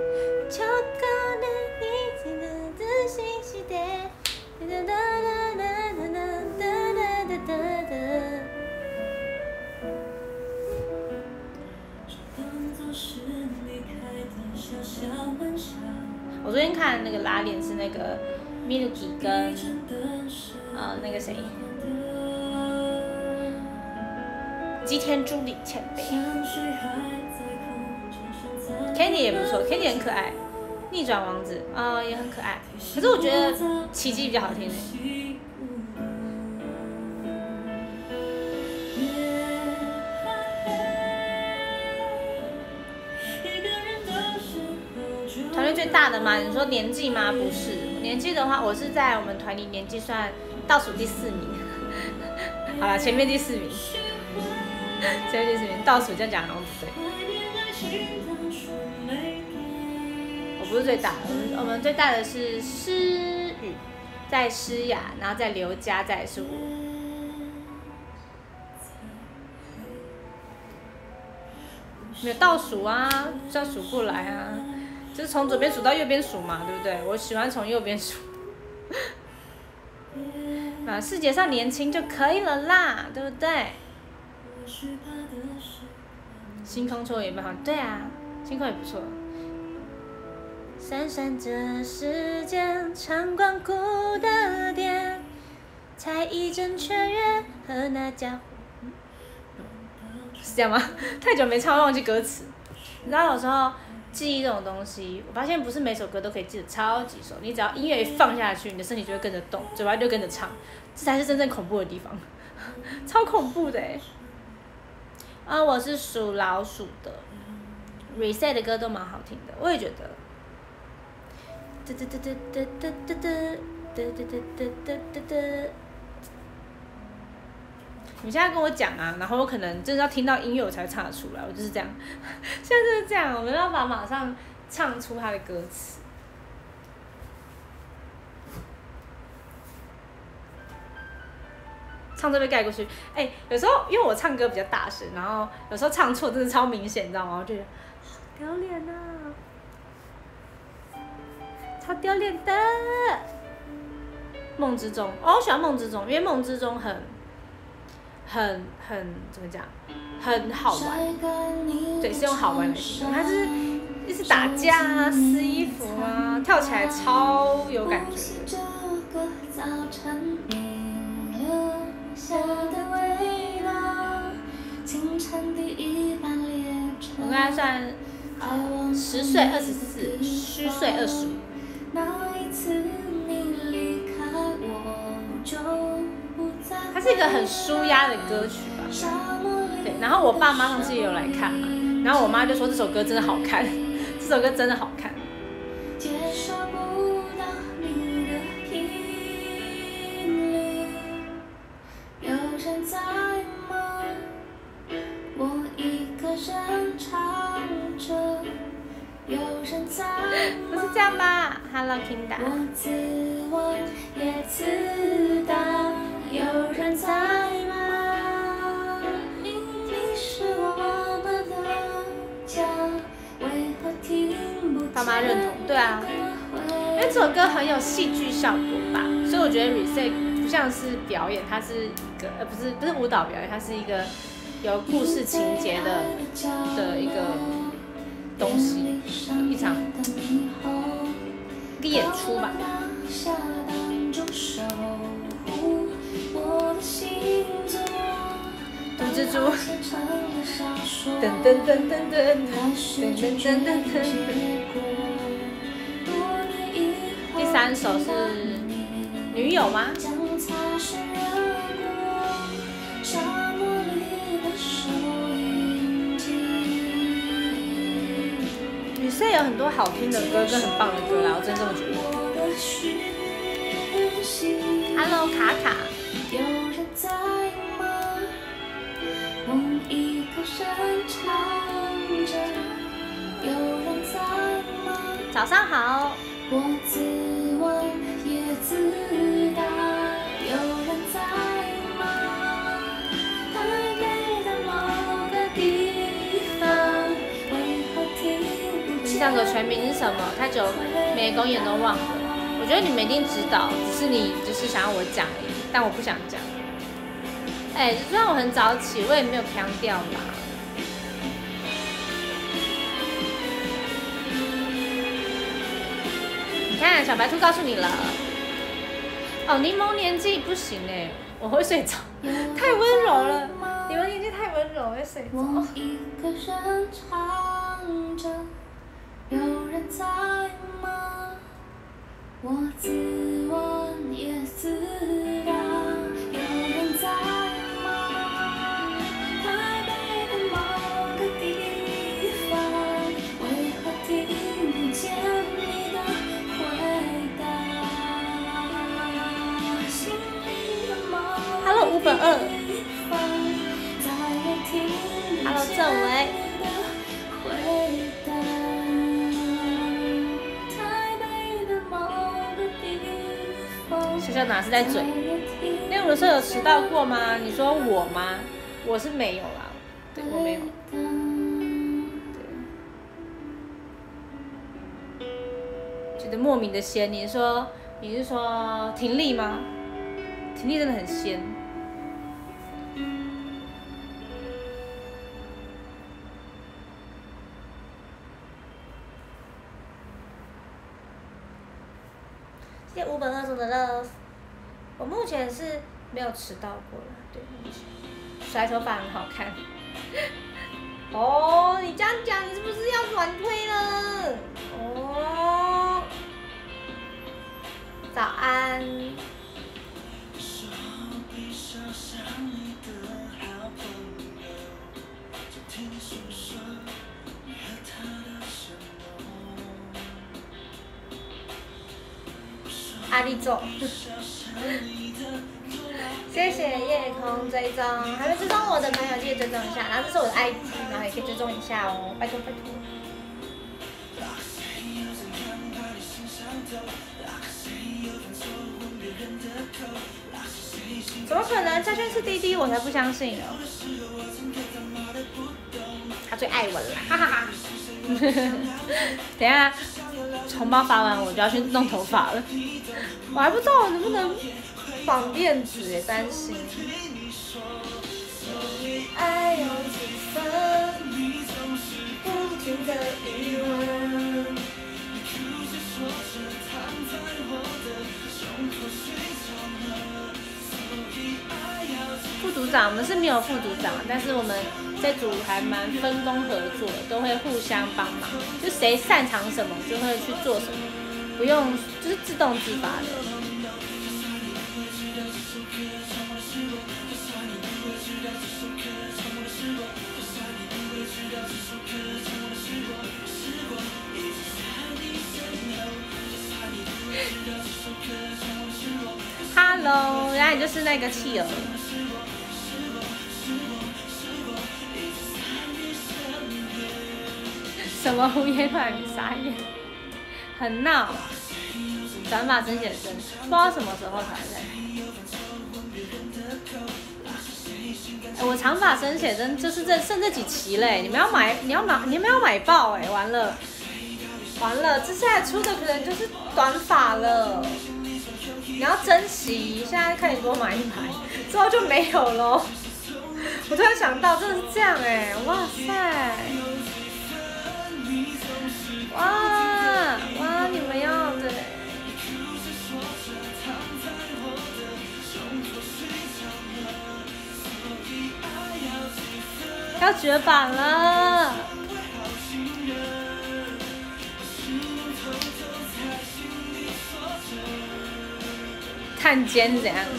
我昨天看那个拉链是那个 Milky 跟呃那个谁吉田朱里前辈 ，Candy 也不错 ，Candy 很可爱，逆转王子啊、呃、也很可爱，可是我觉得奇迹比较好听的。团队最大的吗？你说年纪吗？不是，年纪的话，我是在我们团里年纪算倒数第四名。好了，前面第四名，前面第四名，倒数这样讲好像不对。我不是最大的，我们我们最大的是诗雨，在诗雅，然后在刘佳，再来是我。没有倒数啊，是要数过来啊。就是从左边数到右边数嘛，对不对？我喜欢从右边数。啊，世界上年轻就可以了啦，对不对？星空错也蛮好，对啊，星空也不错。闪闪着时间，唱光顾的店，才一阵雀跃和那家伙。是这样吗？太久没唱，忘记歌词。你知道有时候。记忆这种东西，我发现不是每首歌都可以记得超级熟。你只要音乐一放下去，你的身体就会跟着动，嘴巴就跟着唱，这才是真正恐怖的地方，超恐怖的哎！啊，我是属老鼠的 ，Reset 的歌都蛮好听的，我也觉得。哒哒哒哒哒哒哒哒哒哒哒哒哒哒。你现在跟我讲啊，然后我可能就是要听到音乐我才唱得出来，我就是这样。现在就是这样，我没办法马上唱出它的歌词。唱这被盖过去，哎、欸，有时候因为我唱歌比较大声，然后有时候唱错真的超明显，你知道吗？我觉得好丢脸啊，超丢脸的。梦之中，哦，我喜欢梦之中，因为梦之中很。很很怎么讲，很好玩，对，是用好玩来形容。它是一直打架啊、撕衣服啊，跳起来超有感觉的。我跟他算呃十岁二十四，虚岁二十五。它是一个很抒压的歌曲吧，对。然后我爸妈上次也有来看嘛，然后我妈就说这首歌真的好看，这首歌真的好看。不是这样吧 ？Hello Kinda。有人在吗？你是我们的家，为何听不见？爸妈认同，对啊，因为这首歌很有戏剧效果吧，所以我觉得 Reset 不像是表演，它是一个呃不是不是舞蹈表演，它是一个有故事情节的的一个东西，一场一个演出吧。毒蜘蛛，噔噔噔噔噔噔噔噔噔噔。第三首是女友吗？女生有很多好听的歌跟很棒的歌啦，我真这么觉得。 Hello， 卡卡。 有人在吗？梦一个人唱着。有人在吗？ 早上好。 我自问也自答。有人在吗？台北的某个地方，为何听不见？ 你唱的全名是什么？太久没公演都忘了。我觉得你们一定知道，只是你就是想要我讲而已，但我不想讲。哎、欸，虽然我很早起，我也没有强调啦。你看，小白兔告诉你了。哦，柠檬年纪不行哎，我会睡着，太温柔了。柠檬年纪太温柔，会睡着。 我一个人唱着，有人在吗？我自问也自答，有人在吗？台北的某个地方，为何听不见你的回答？心里的某 ，Hello， 五本二。Hello， 郑维。学校哪是在嘴？练舞的时候有迟到过吗？你说我吗？我是没有啦，对，我没有。对，觉得莫名的仙。你说你是说婷丽吗？婷丽真的很仙。谢谢五本二送的 love。我目前是没有迟到过了，对，目前甩头发很好看。哦，你这样讲，你是不是要转推了？哦，早安。阿力走，谢谢夜空追踪，还没追踪我的朋友记得追踪一下，然后这是我的 I G， 然后也可以追踪一下哦，拜托拜托。怎么可能？嘉轩是滴滴，我才不相信哦。他最爱我了，哈哈哈。等一下。红包发完我就要去弄头发了，我还不知道我能不能绑辫子耶，担心。爱有几分，不停的疑问。副组长，我们是没有副组长，但是我们这组还蛮分工合作的，都会互相帮忙，就谁擅长什么就会去做什么，不用就是自动自发的。Hello， 原来你就是那个企鹅。什么胡言乱语，傻眼，很闹。短发真写真，不知道什么时候才在。欸、我长发生写真就是这剩这几期嘞，你们要买，你要买，你们要买爆哎、欸，完了，完了，接下来出的可能就是短发了。你要珍惜，现在看你多买一买，之后就没有喽。我突然想到，真的是这样哎、欸，哇塞！哇哇，你们要对，要绝版了！探监怎样？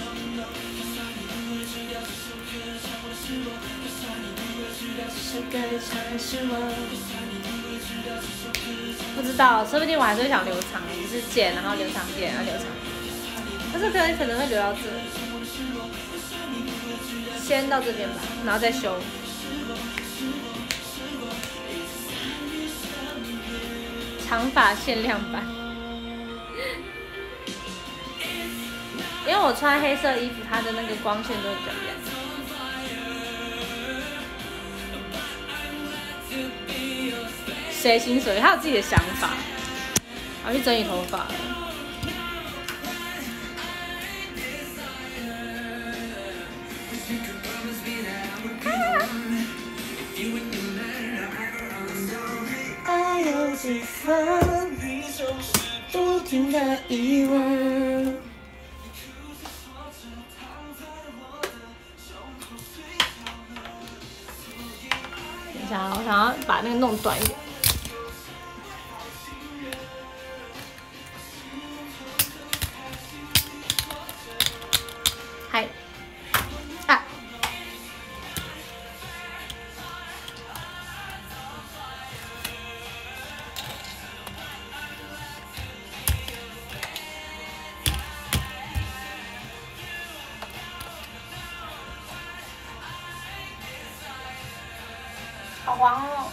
是个尝试我。 不知道，说不定我还是会想留长，就是剪，然后留长点，然后留长。但是可能可能会留到这，先到这边吧，然后再修。长发限量版，因为我穿黑色衣服，它的那个光线都会比较亮。谁薪水？他有自己的想法，我要去整理头发了。爱有几分，不停的疑问。等一下，我想要把那个弄短一点。嗨，啊！好黄哦！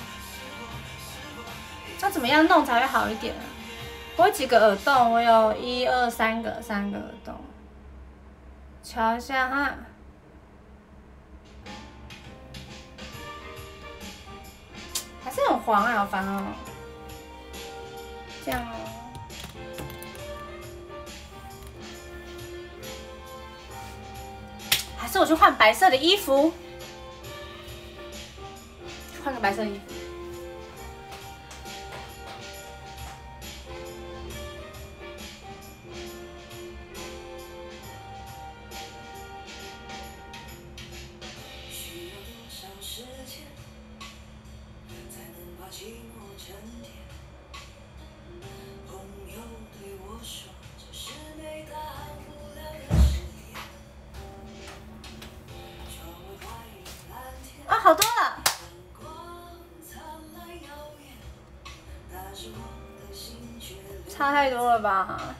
那怎么样弄才会好一点啊？我有几个耳洞？我有一二三个，三个耳洞。瞧一下哈，还是很黄啊，好烦哦。这样哦。还是我去换白色的衣服，换个白色的衣服。啊，好多了！差太多了吧？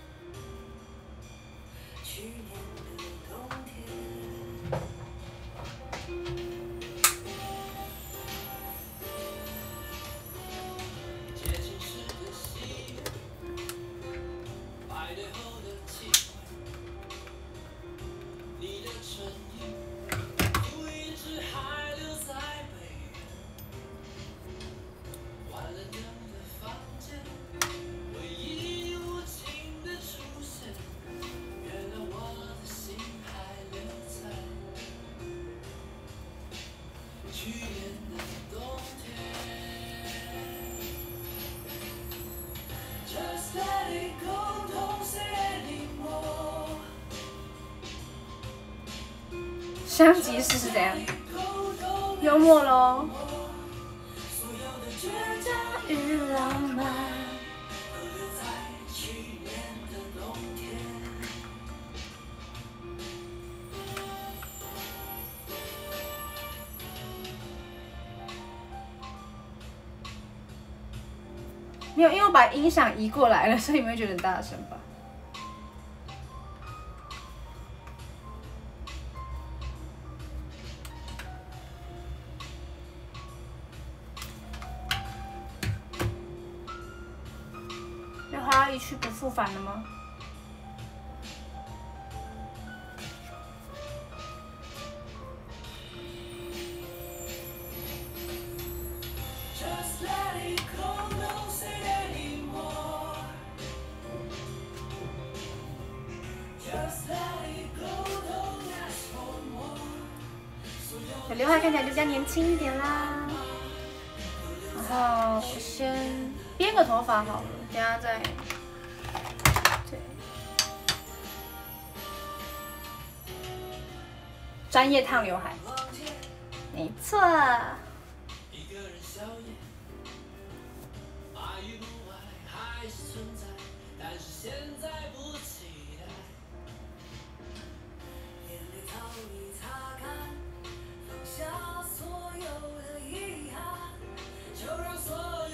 香吉士是怎样？幽默咯。没有，因为我把音响移过来了，所以你会觉得很大声吧？要花一去不复返了吗？有刘海看起来就比较年轻一点啦。然后我先编个头发好了，等下再。对。专业烫刘海。没错。就让所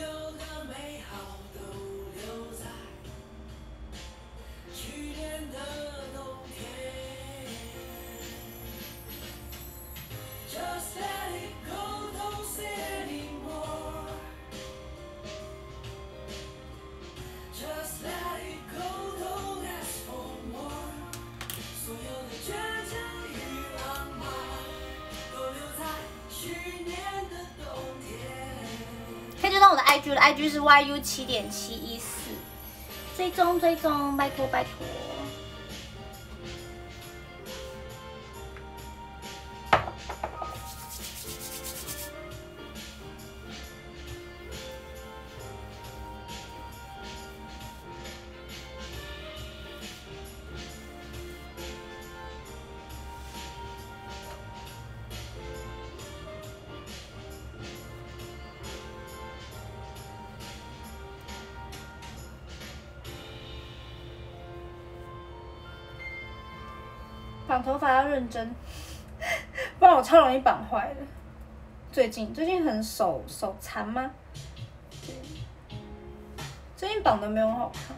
I G 的 I G 是 Y U 七点七一四，追踪追踪，拜托拜托。绑头发要认真，不然我超容易绑坏的。最近最近很手手残吗？对，最近绑的没有很好看。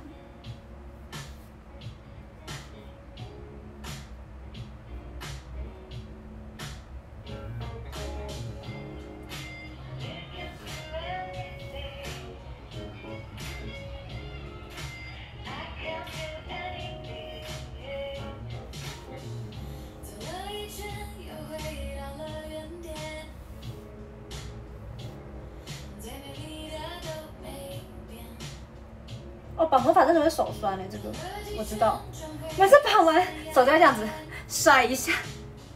哦，绑头发真的会手酸嘞，这个我知道。每次绑完手就会这样子甩一下。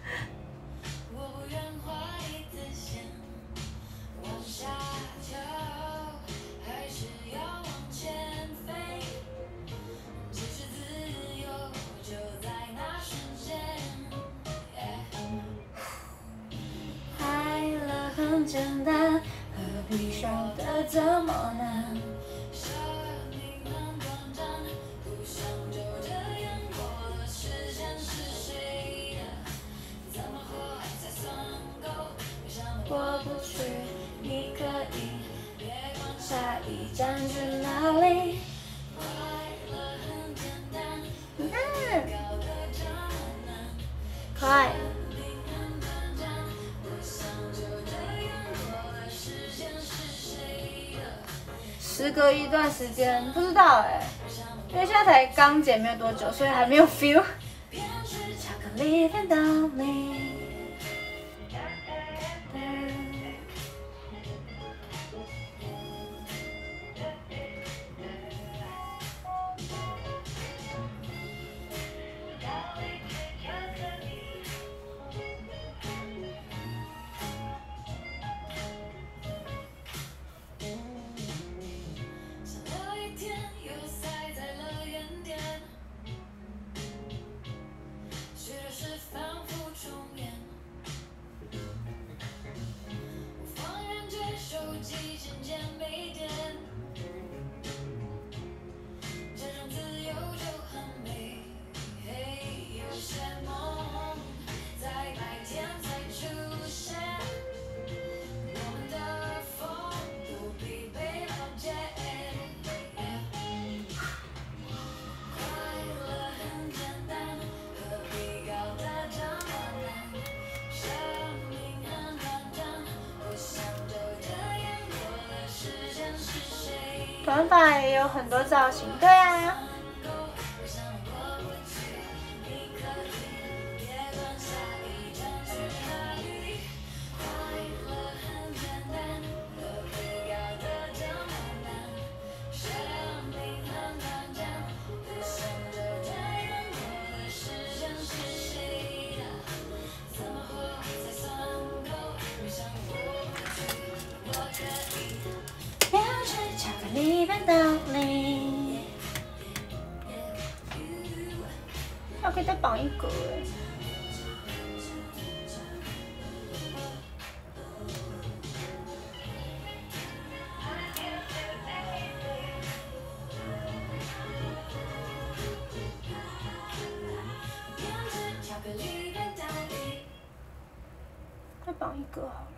快乐很简单，何必说的这么难？过不去，你可以别管下一站是哪里。嗯，可爱。时隔一段时间，不知道哎、欸，因为现在才刚剪没有多久，所以还没有 feel。巧克力片当你。短发也有很多造型，对啊。你变道理，还可以再绑一个哎。再绑一个好了。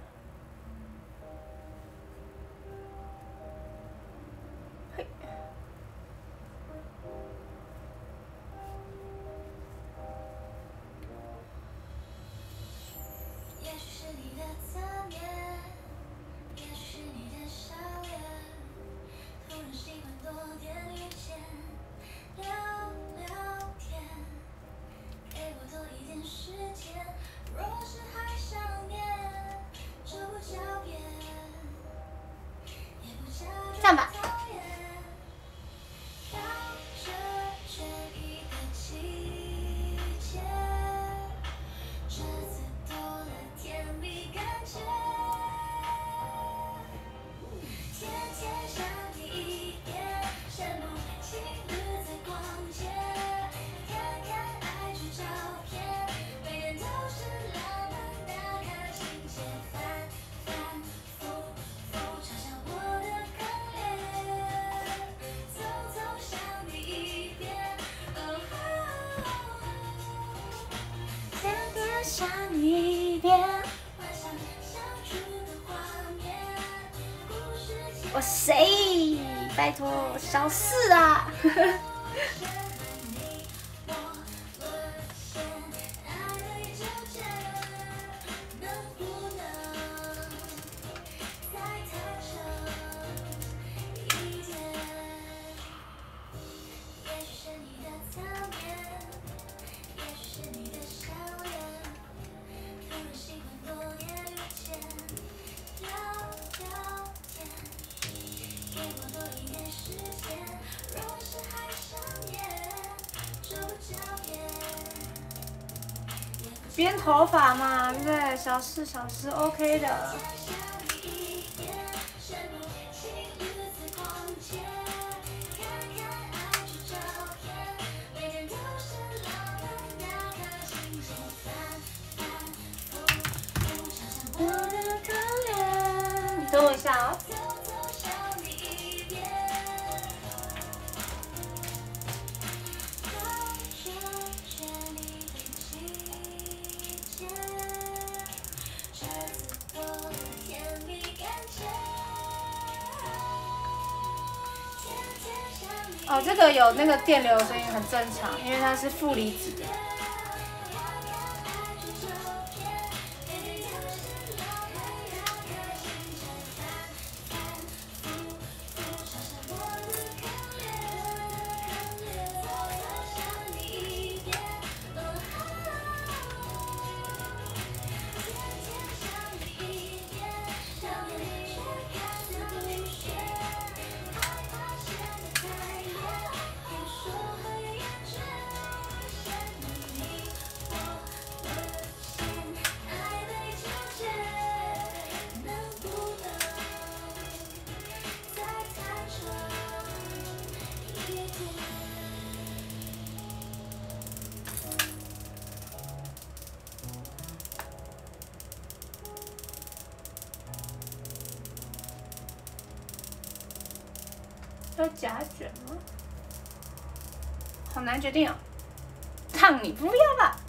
一遍。我谁？拜托，小四啊！编头发嘛，对不对？小事小事 ，OK 的。你等我一下哦。哦，这个有那个电流的声音很正常，因为它是负离子的。要夹卷吗？好难决定哦。烫你不要吧。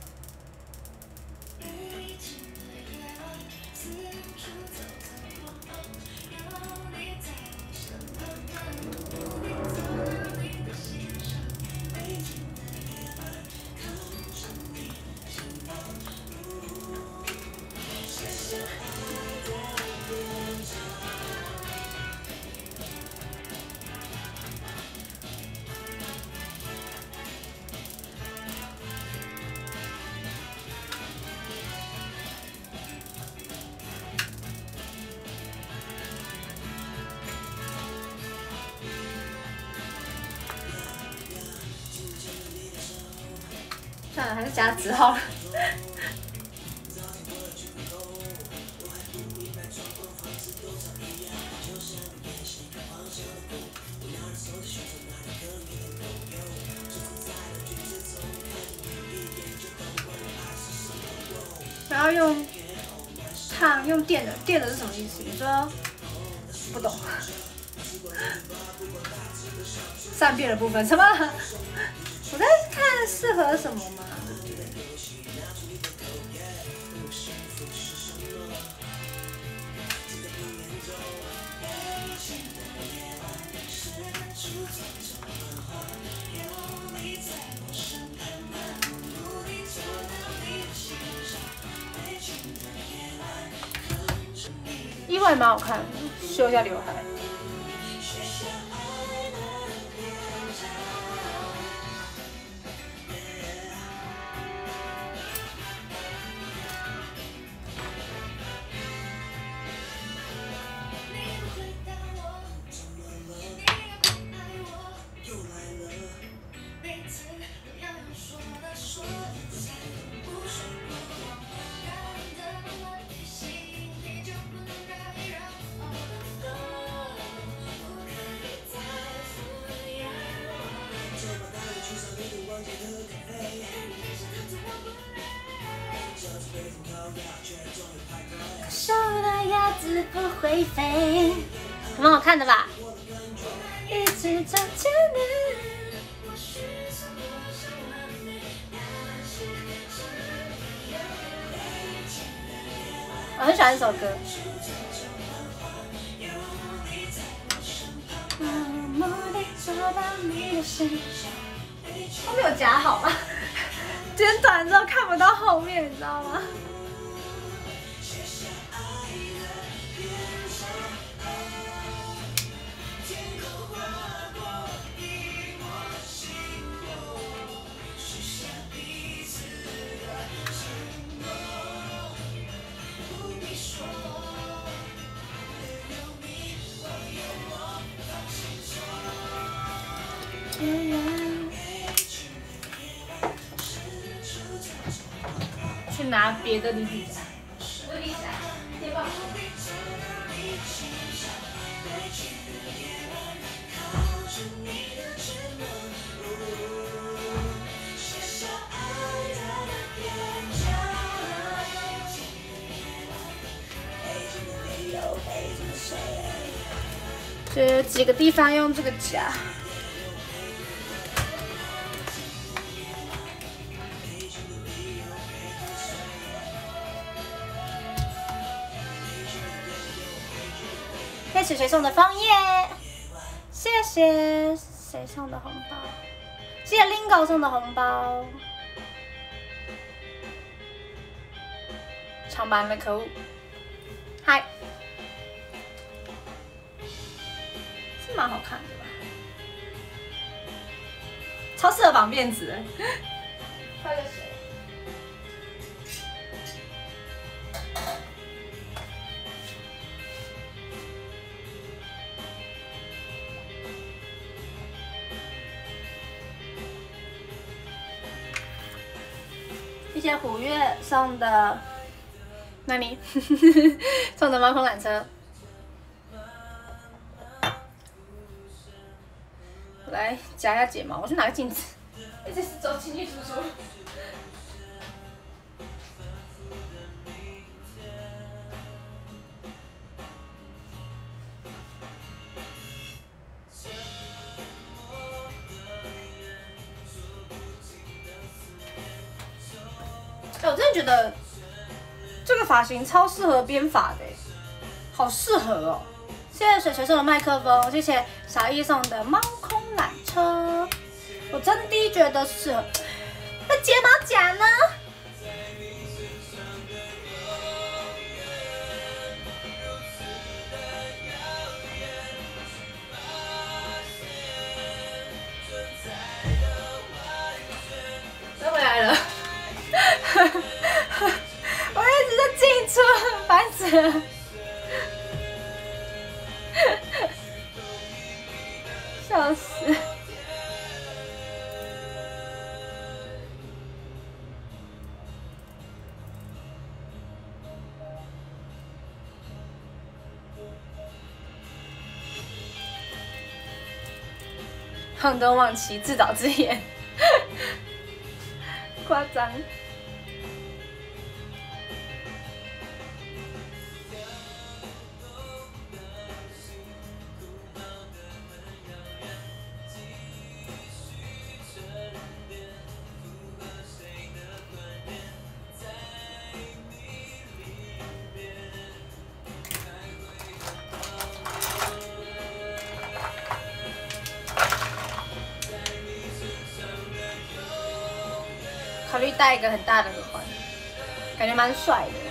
算了，还是夹直好了。然后用烫用电的，电的是什么意思？你说不懂。善变的部分什么？我在看适合什么吗？意外蛮好看的，修一下刘海。瘦的鸭子不会飞，蛮好看的吧？一直找见你。 我很喜欢这首歌。后面有夹好吗？剪短之后看不到后面，你知道吗？去拿别的离子夹，琉璃夹，贴棒。就有几个地方用这个夹。谢谢谁送的枫叶，谢谢谁送的红包，谢谢 Lingo 送的红包，唱完了，可恶！嗨，是蛮好看的吧？超适合绑辫子，快个水。谢谢虎月送的，那你送的猫空缆车，我来夹一下睫毛，我去拿个镜子，一直是走进进出出。哎，我真的觉得这个发型超适合编发的，好适合哦！谢谢水水送的麦克风，谢谢小易送的猫空缆车，我真的觉得适合。那睫毛夹呢？又回来了。我一直在进出，烦死了。笑死。抗东望齐，自导自演，夸张。考虑戴一个很大的耳环，感觉蛮帅的。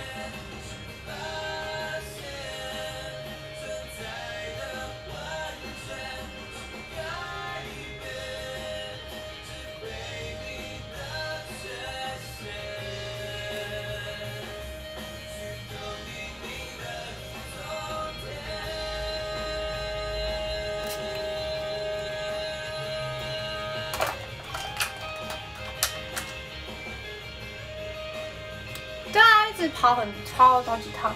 跑很超好几趟，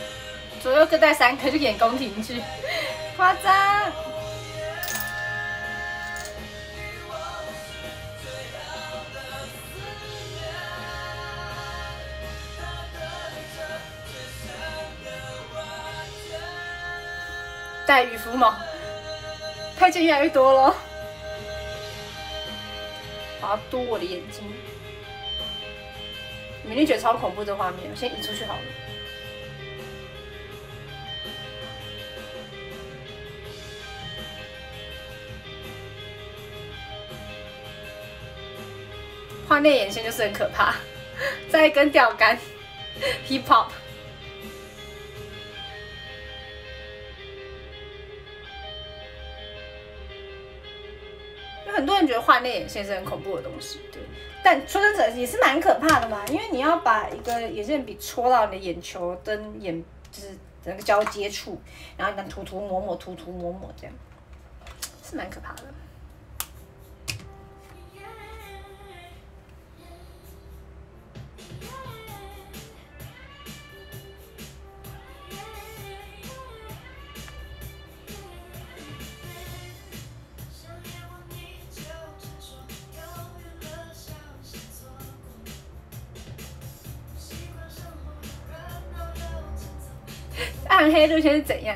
左右各带三颗就演宫廷剧，夸张。 戴渔夫帽，太监越来越多了。我要嘟我的眼睛，你们一定觉得超恐怖这画面，我先移出去好了。画内眼线就是很可怕，再一根钓竿 ，hip hop。有很多人觉得画内眼线是很恐怖的东西，对。但说真的也是蛮可怕的嘛，因为你要把一个眼线笔戳到你的眼球跟眼就是那个交接处，然后你涂涂抹抹涂涂抹抹这样，是蛮可怕的。暗黑路线是怎样？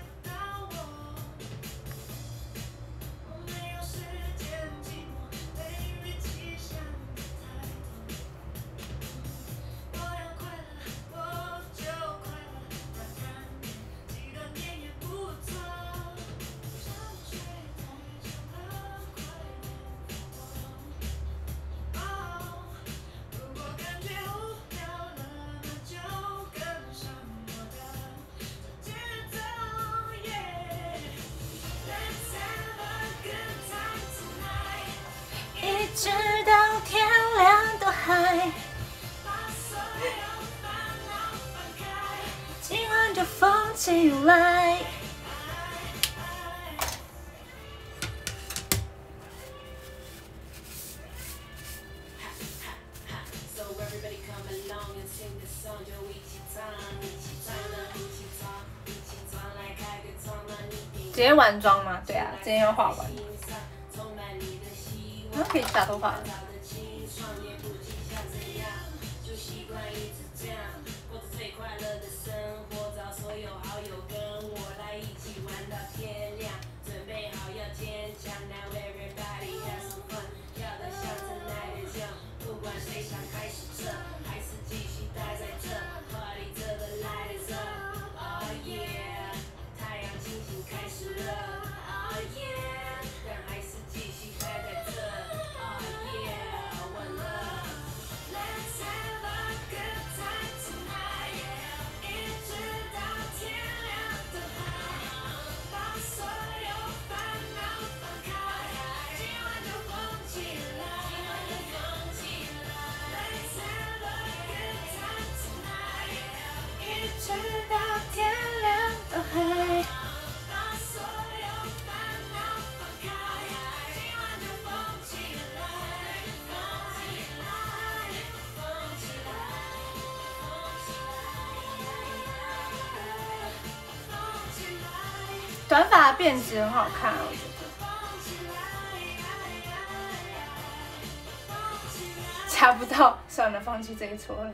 直到天亮都还，今晚就疯起来。今天完妆吗？对啊，今天要化完。然后可以打头发了。短发辫子很好看，我觉得。查不到，算了，放弃这一撮了。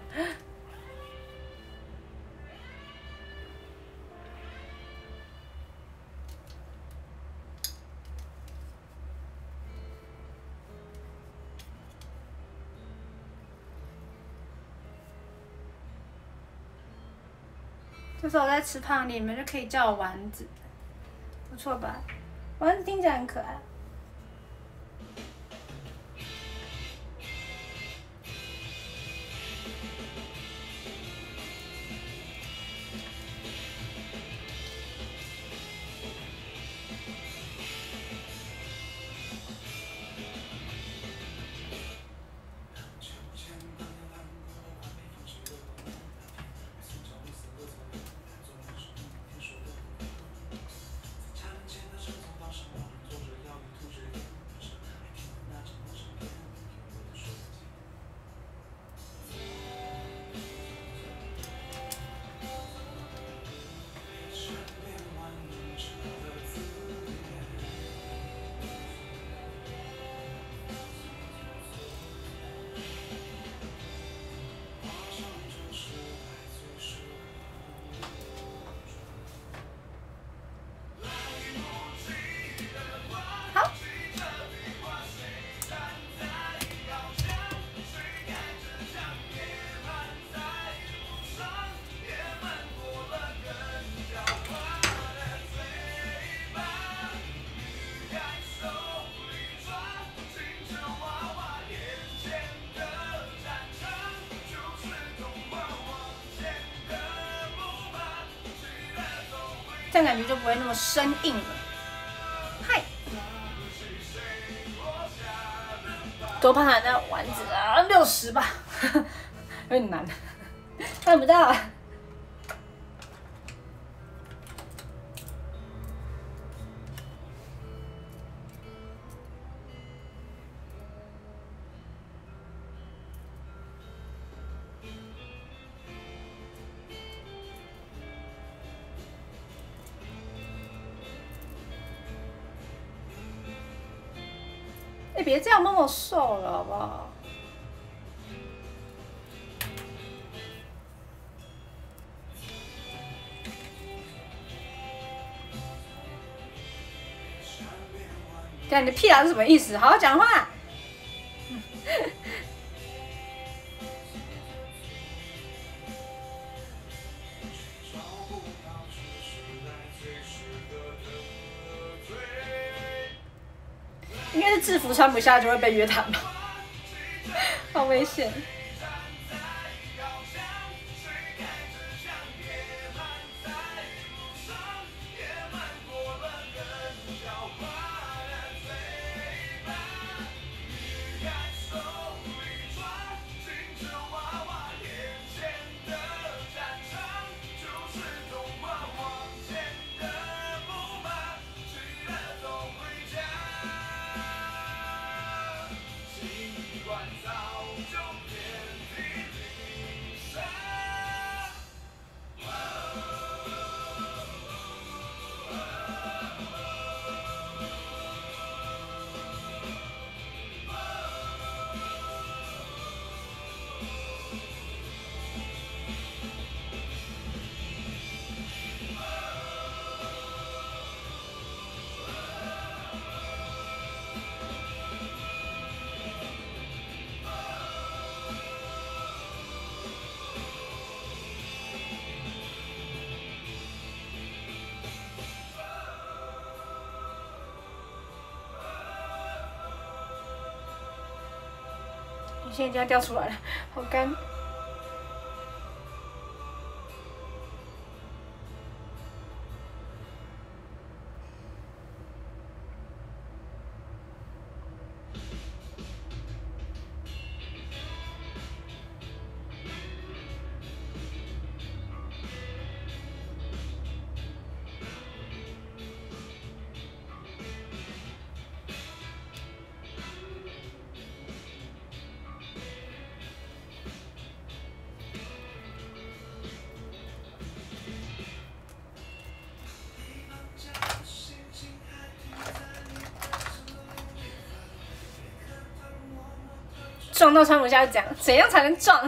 这时候我在吃胖里，你们就可以叫我丸子。不错吧？丸子听起来很可爱。 这样感觉就不会那么生硬了。嗨，多胖的那丸子啊，六十吧，有点难，看不到。哎，别这样，默默瘦了好不好？看你的屁啊是什么意思？好好讲话。应该是制服穿不下就会被约谈吧，好危险。现在就要掉出来了，好干。撞到穿不下是怎样？怎样才能撞？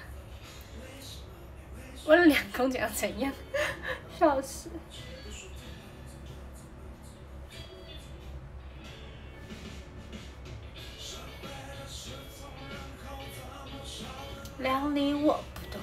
我两公斤要怎样？笑死！料理我不懂。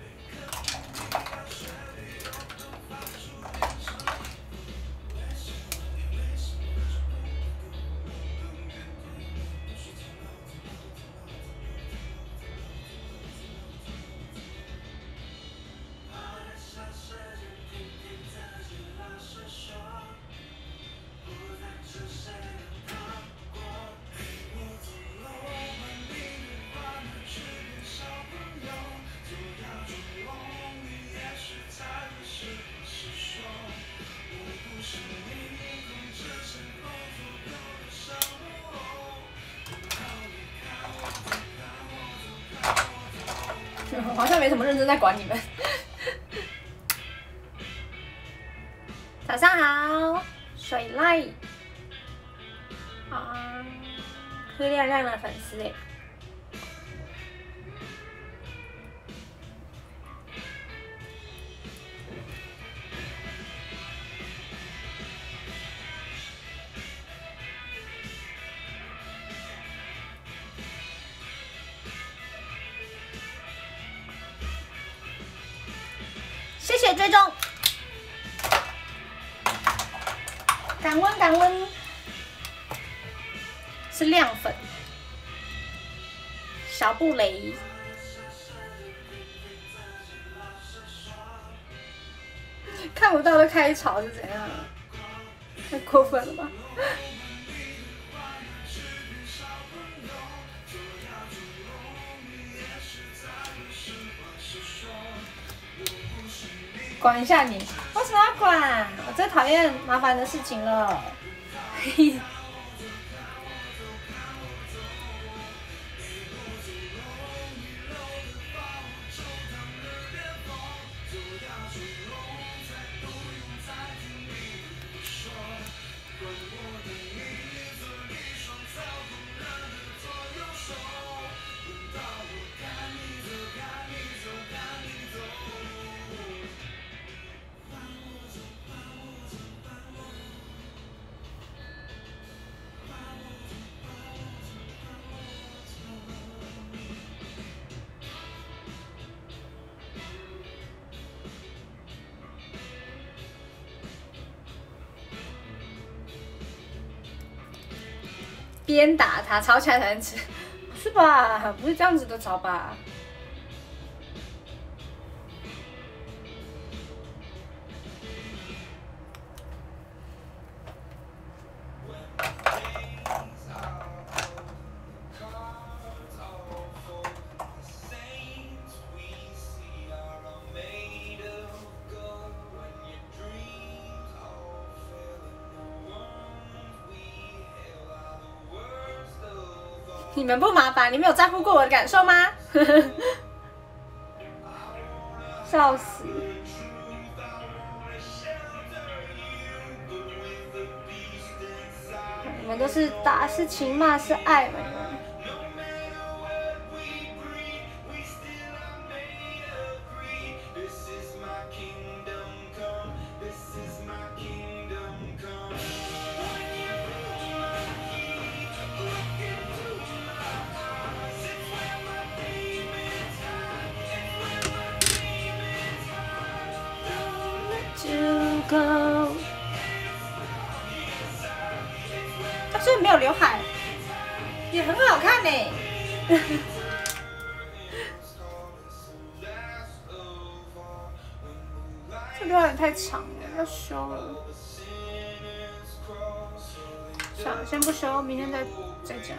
好像没什么认真在管你们。早上好，水赖，啊，是亮亮的粉丝哎。谢谢追踪，感恩感恩，是亮粉，小布雷，靠看不到的开潮是怎样？太过分了吧！管一下你，为什么要管？我最讨厌麻烦的事情了。嘿。鞭打他，吵起来才能吃，是吧？不是这样子的吵吧？你们不麻烦，你们有在乎过我的感受吗？笑死！你们都是打是情骂是爱嘛？他虽然没有刘海，也很好看呢。这刘海太长了，要修了。算了，先不修，明天再再讲。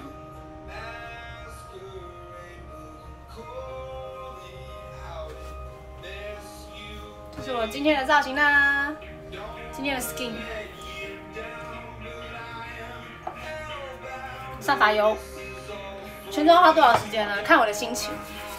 这是我今天的造型啦，今天的 skin。上发油，全妆花多少时间呢？看我的心情。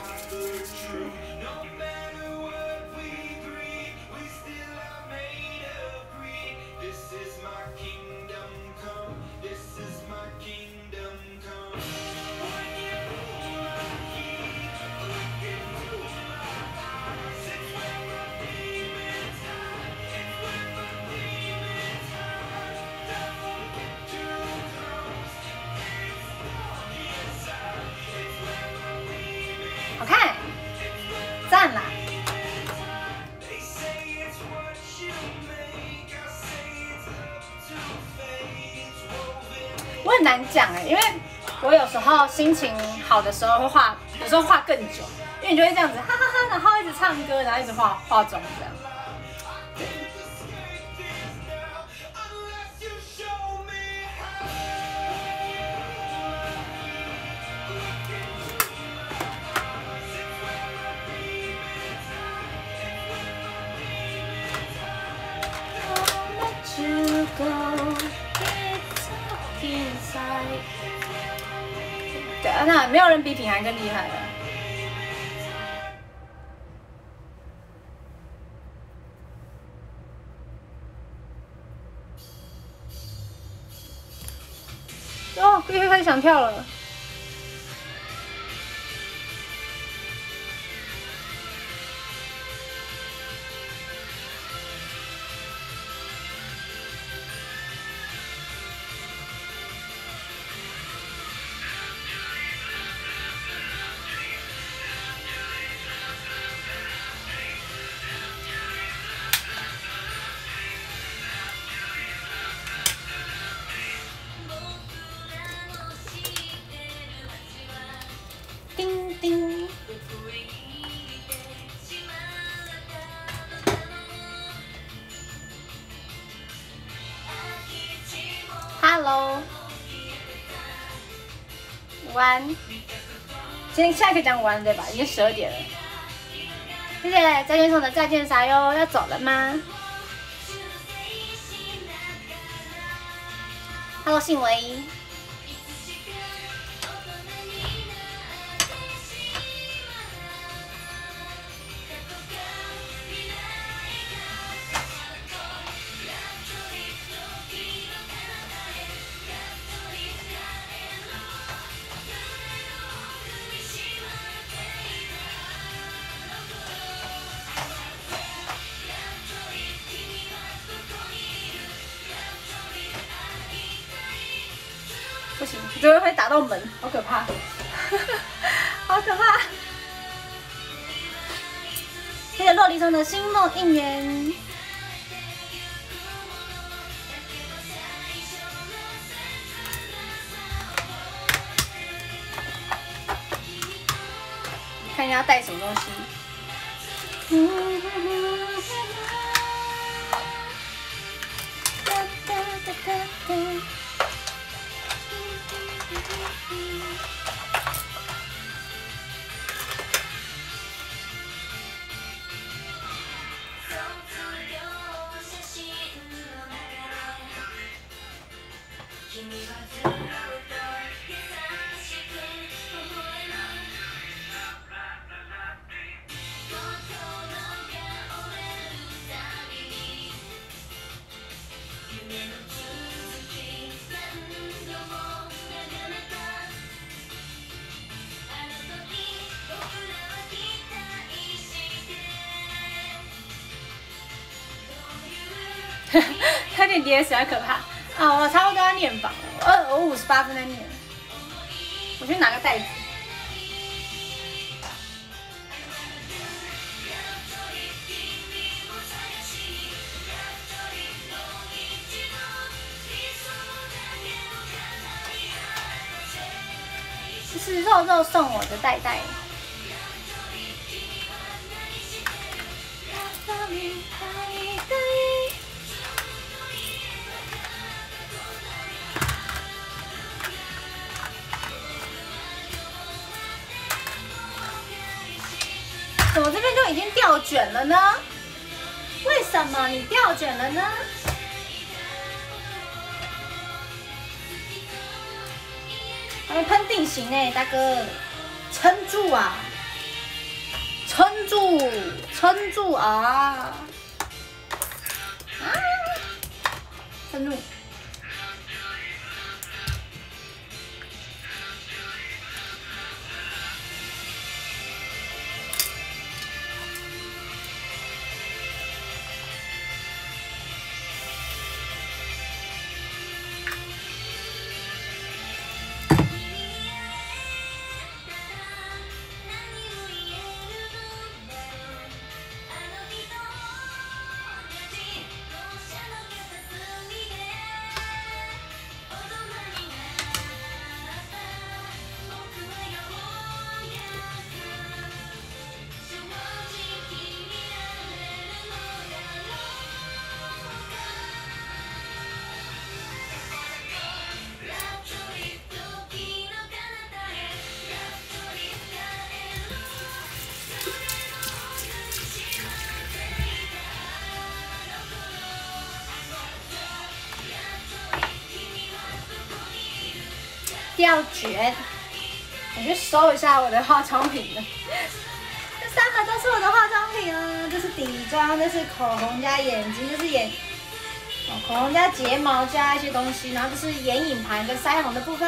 好看，赞啦！我很难讲哎，因为我有时候心情好的时候会画，有时候画更久，因为你就会这样子哈哈哈，然后一直唱歌，然后一直化化妆这样。对啊，那没有人比品涵更厉害了。哦，贵妃开始想跳了。 晚安。今天现在可以讲晚安对吧？已经十二点了。谢谢再见送的再见啥哟，要走了吗 ？Hello， 信维。不行，觉得会打到门，好可怕，好可怕！谢谢洛梨送的星梦应援。看一下要带什么东西。有点跌死，还可怕啊！我差不多要念榜了，我我五十八分在念，我去拿个袋子。这是肉肉送我的袋袋。怎么这边就已经掉卷了呢？为什么你掉卷了呢？还没喷定型呢，大哥，撑住啊！撑住，撑住啊！啊！撑住！掉卷，我去收一下我的化妆品了。这三个都是我的化妆品啊，这是底妆，这是口红加眼睛，这是眼哦口红加睫毛加一些东西，然后这是眼影盘跟腮红的部分。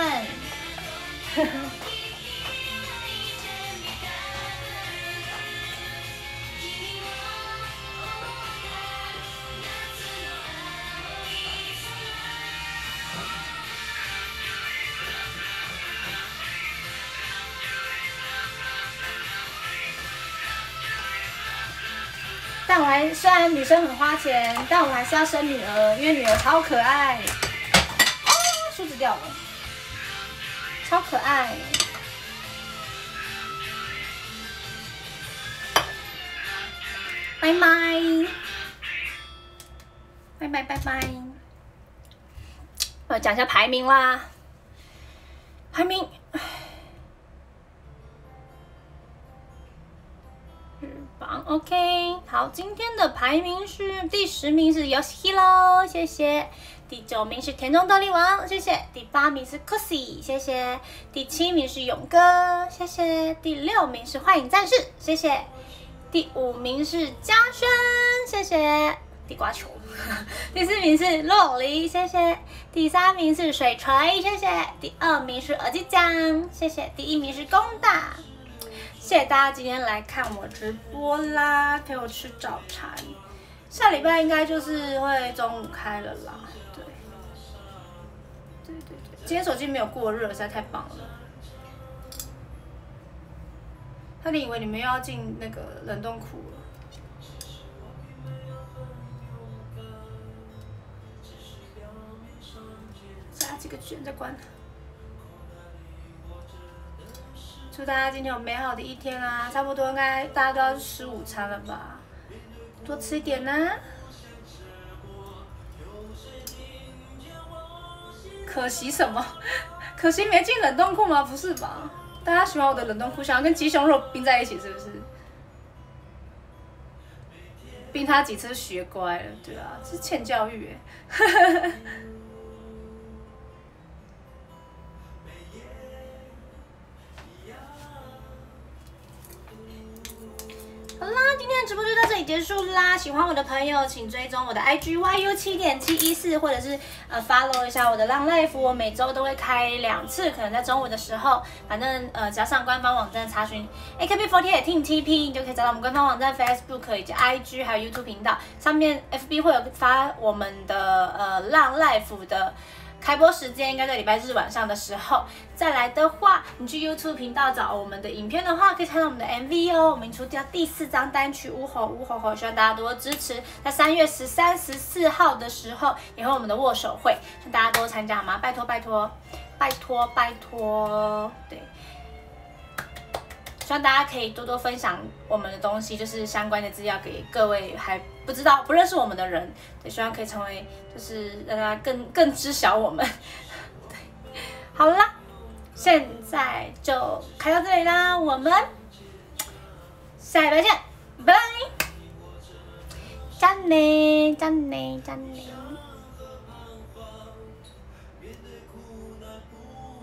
但我还虽然女生很花钱，但我还是要生女儿，因为女儿超可爱。哦，梳子掉了，超可爱。拜拜，拜拜拜拜。我讲一下排名啦，排名房。OK， 好，今天的排名是第十名是 Yoshihiro， 谢谢。第九名是田中斗力王，谢谢。第八名是 Kusi， 谢谢。第七名是勇哥，谢谢。第六名是幻影战士，谢谢。第五名是嘉轩，谢谢。地瓜球。第四名是洛梨，谢谢。第三名是水锤，谢谢。第二名是耳机酱，谢谢。第一名是公大。谢谢大家今天来看我直播啦，陪我吃早餐。下礼拜应该就是会中午开了啦。对，对对对，今天手机没有过热，实在太棒了。差点以为你们又要进那个冷冻库了。加几个卷再关。祝大家今天有美好的一天啦！差不多应该大家都要吃午餐了吧？多吃一点呢、啊。可惜什么？可惜没进冷冻库吗？不是吧？大家喜欢我的冷冻库，想要跟鸡胸肉冰在一起，是不是？冰他几次学乖了，对啊，这是欠教育哎。好啦，今天的直播就到这里结束啦。喜欢我的朋友，请追踪我的 I G Y U 七点七一四，或者是呃 follow 一下我的浪 life。我每周都会开两次，可能在中午的时候，反正呃只要上官方网站查询 A K B 四十八 Team T P， 你就可以找到我们官方网站 Facebook 以及 I G 还有 YouTube 频道。上面 F B 会有发我们的呃浪 life 的。开播时间应该在礼拜日晚上的时候。再来的话，你去 YouTube 频道找我们的影片的话，可以看到我们的 M V 哦。我们出掉第四张单曲《呜吼呜吼吼》，希望大家多多支持。在三月十三、十四号的时候，也会有我们的握手会，请大家多参加好吗？拜托拜托拜托拜托，对。希望大家可以多多分享我们的东西，就是相关的资料给各位还不知道、不认识我们的人。对，希望可以成为，就是让大家更更知晓我们。对，好啦，现在就开到这里啦，我们下礼拜见，拜拜！赞呢，赞呢，赞呢。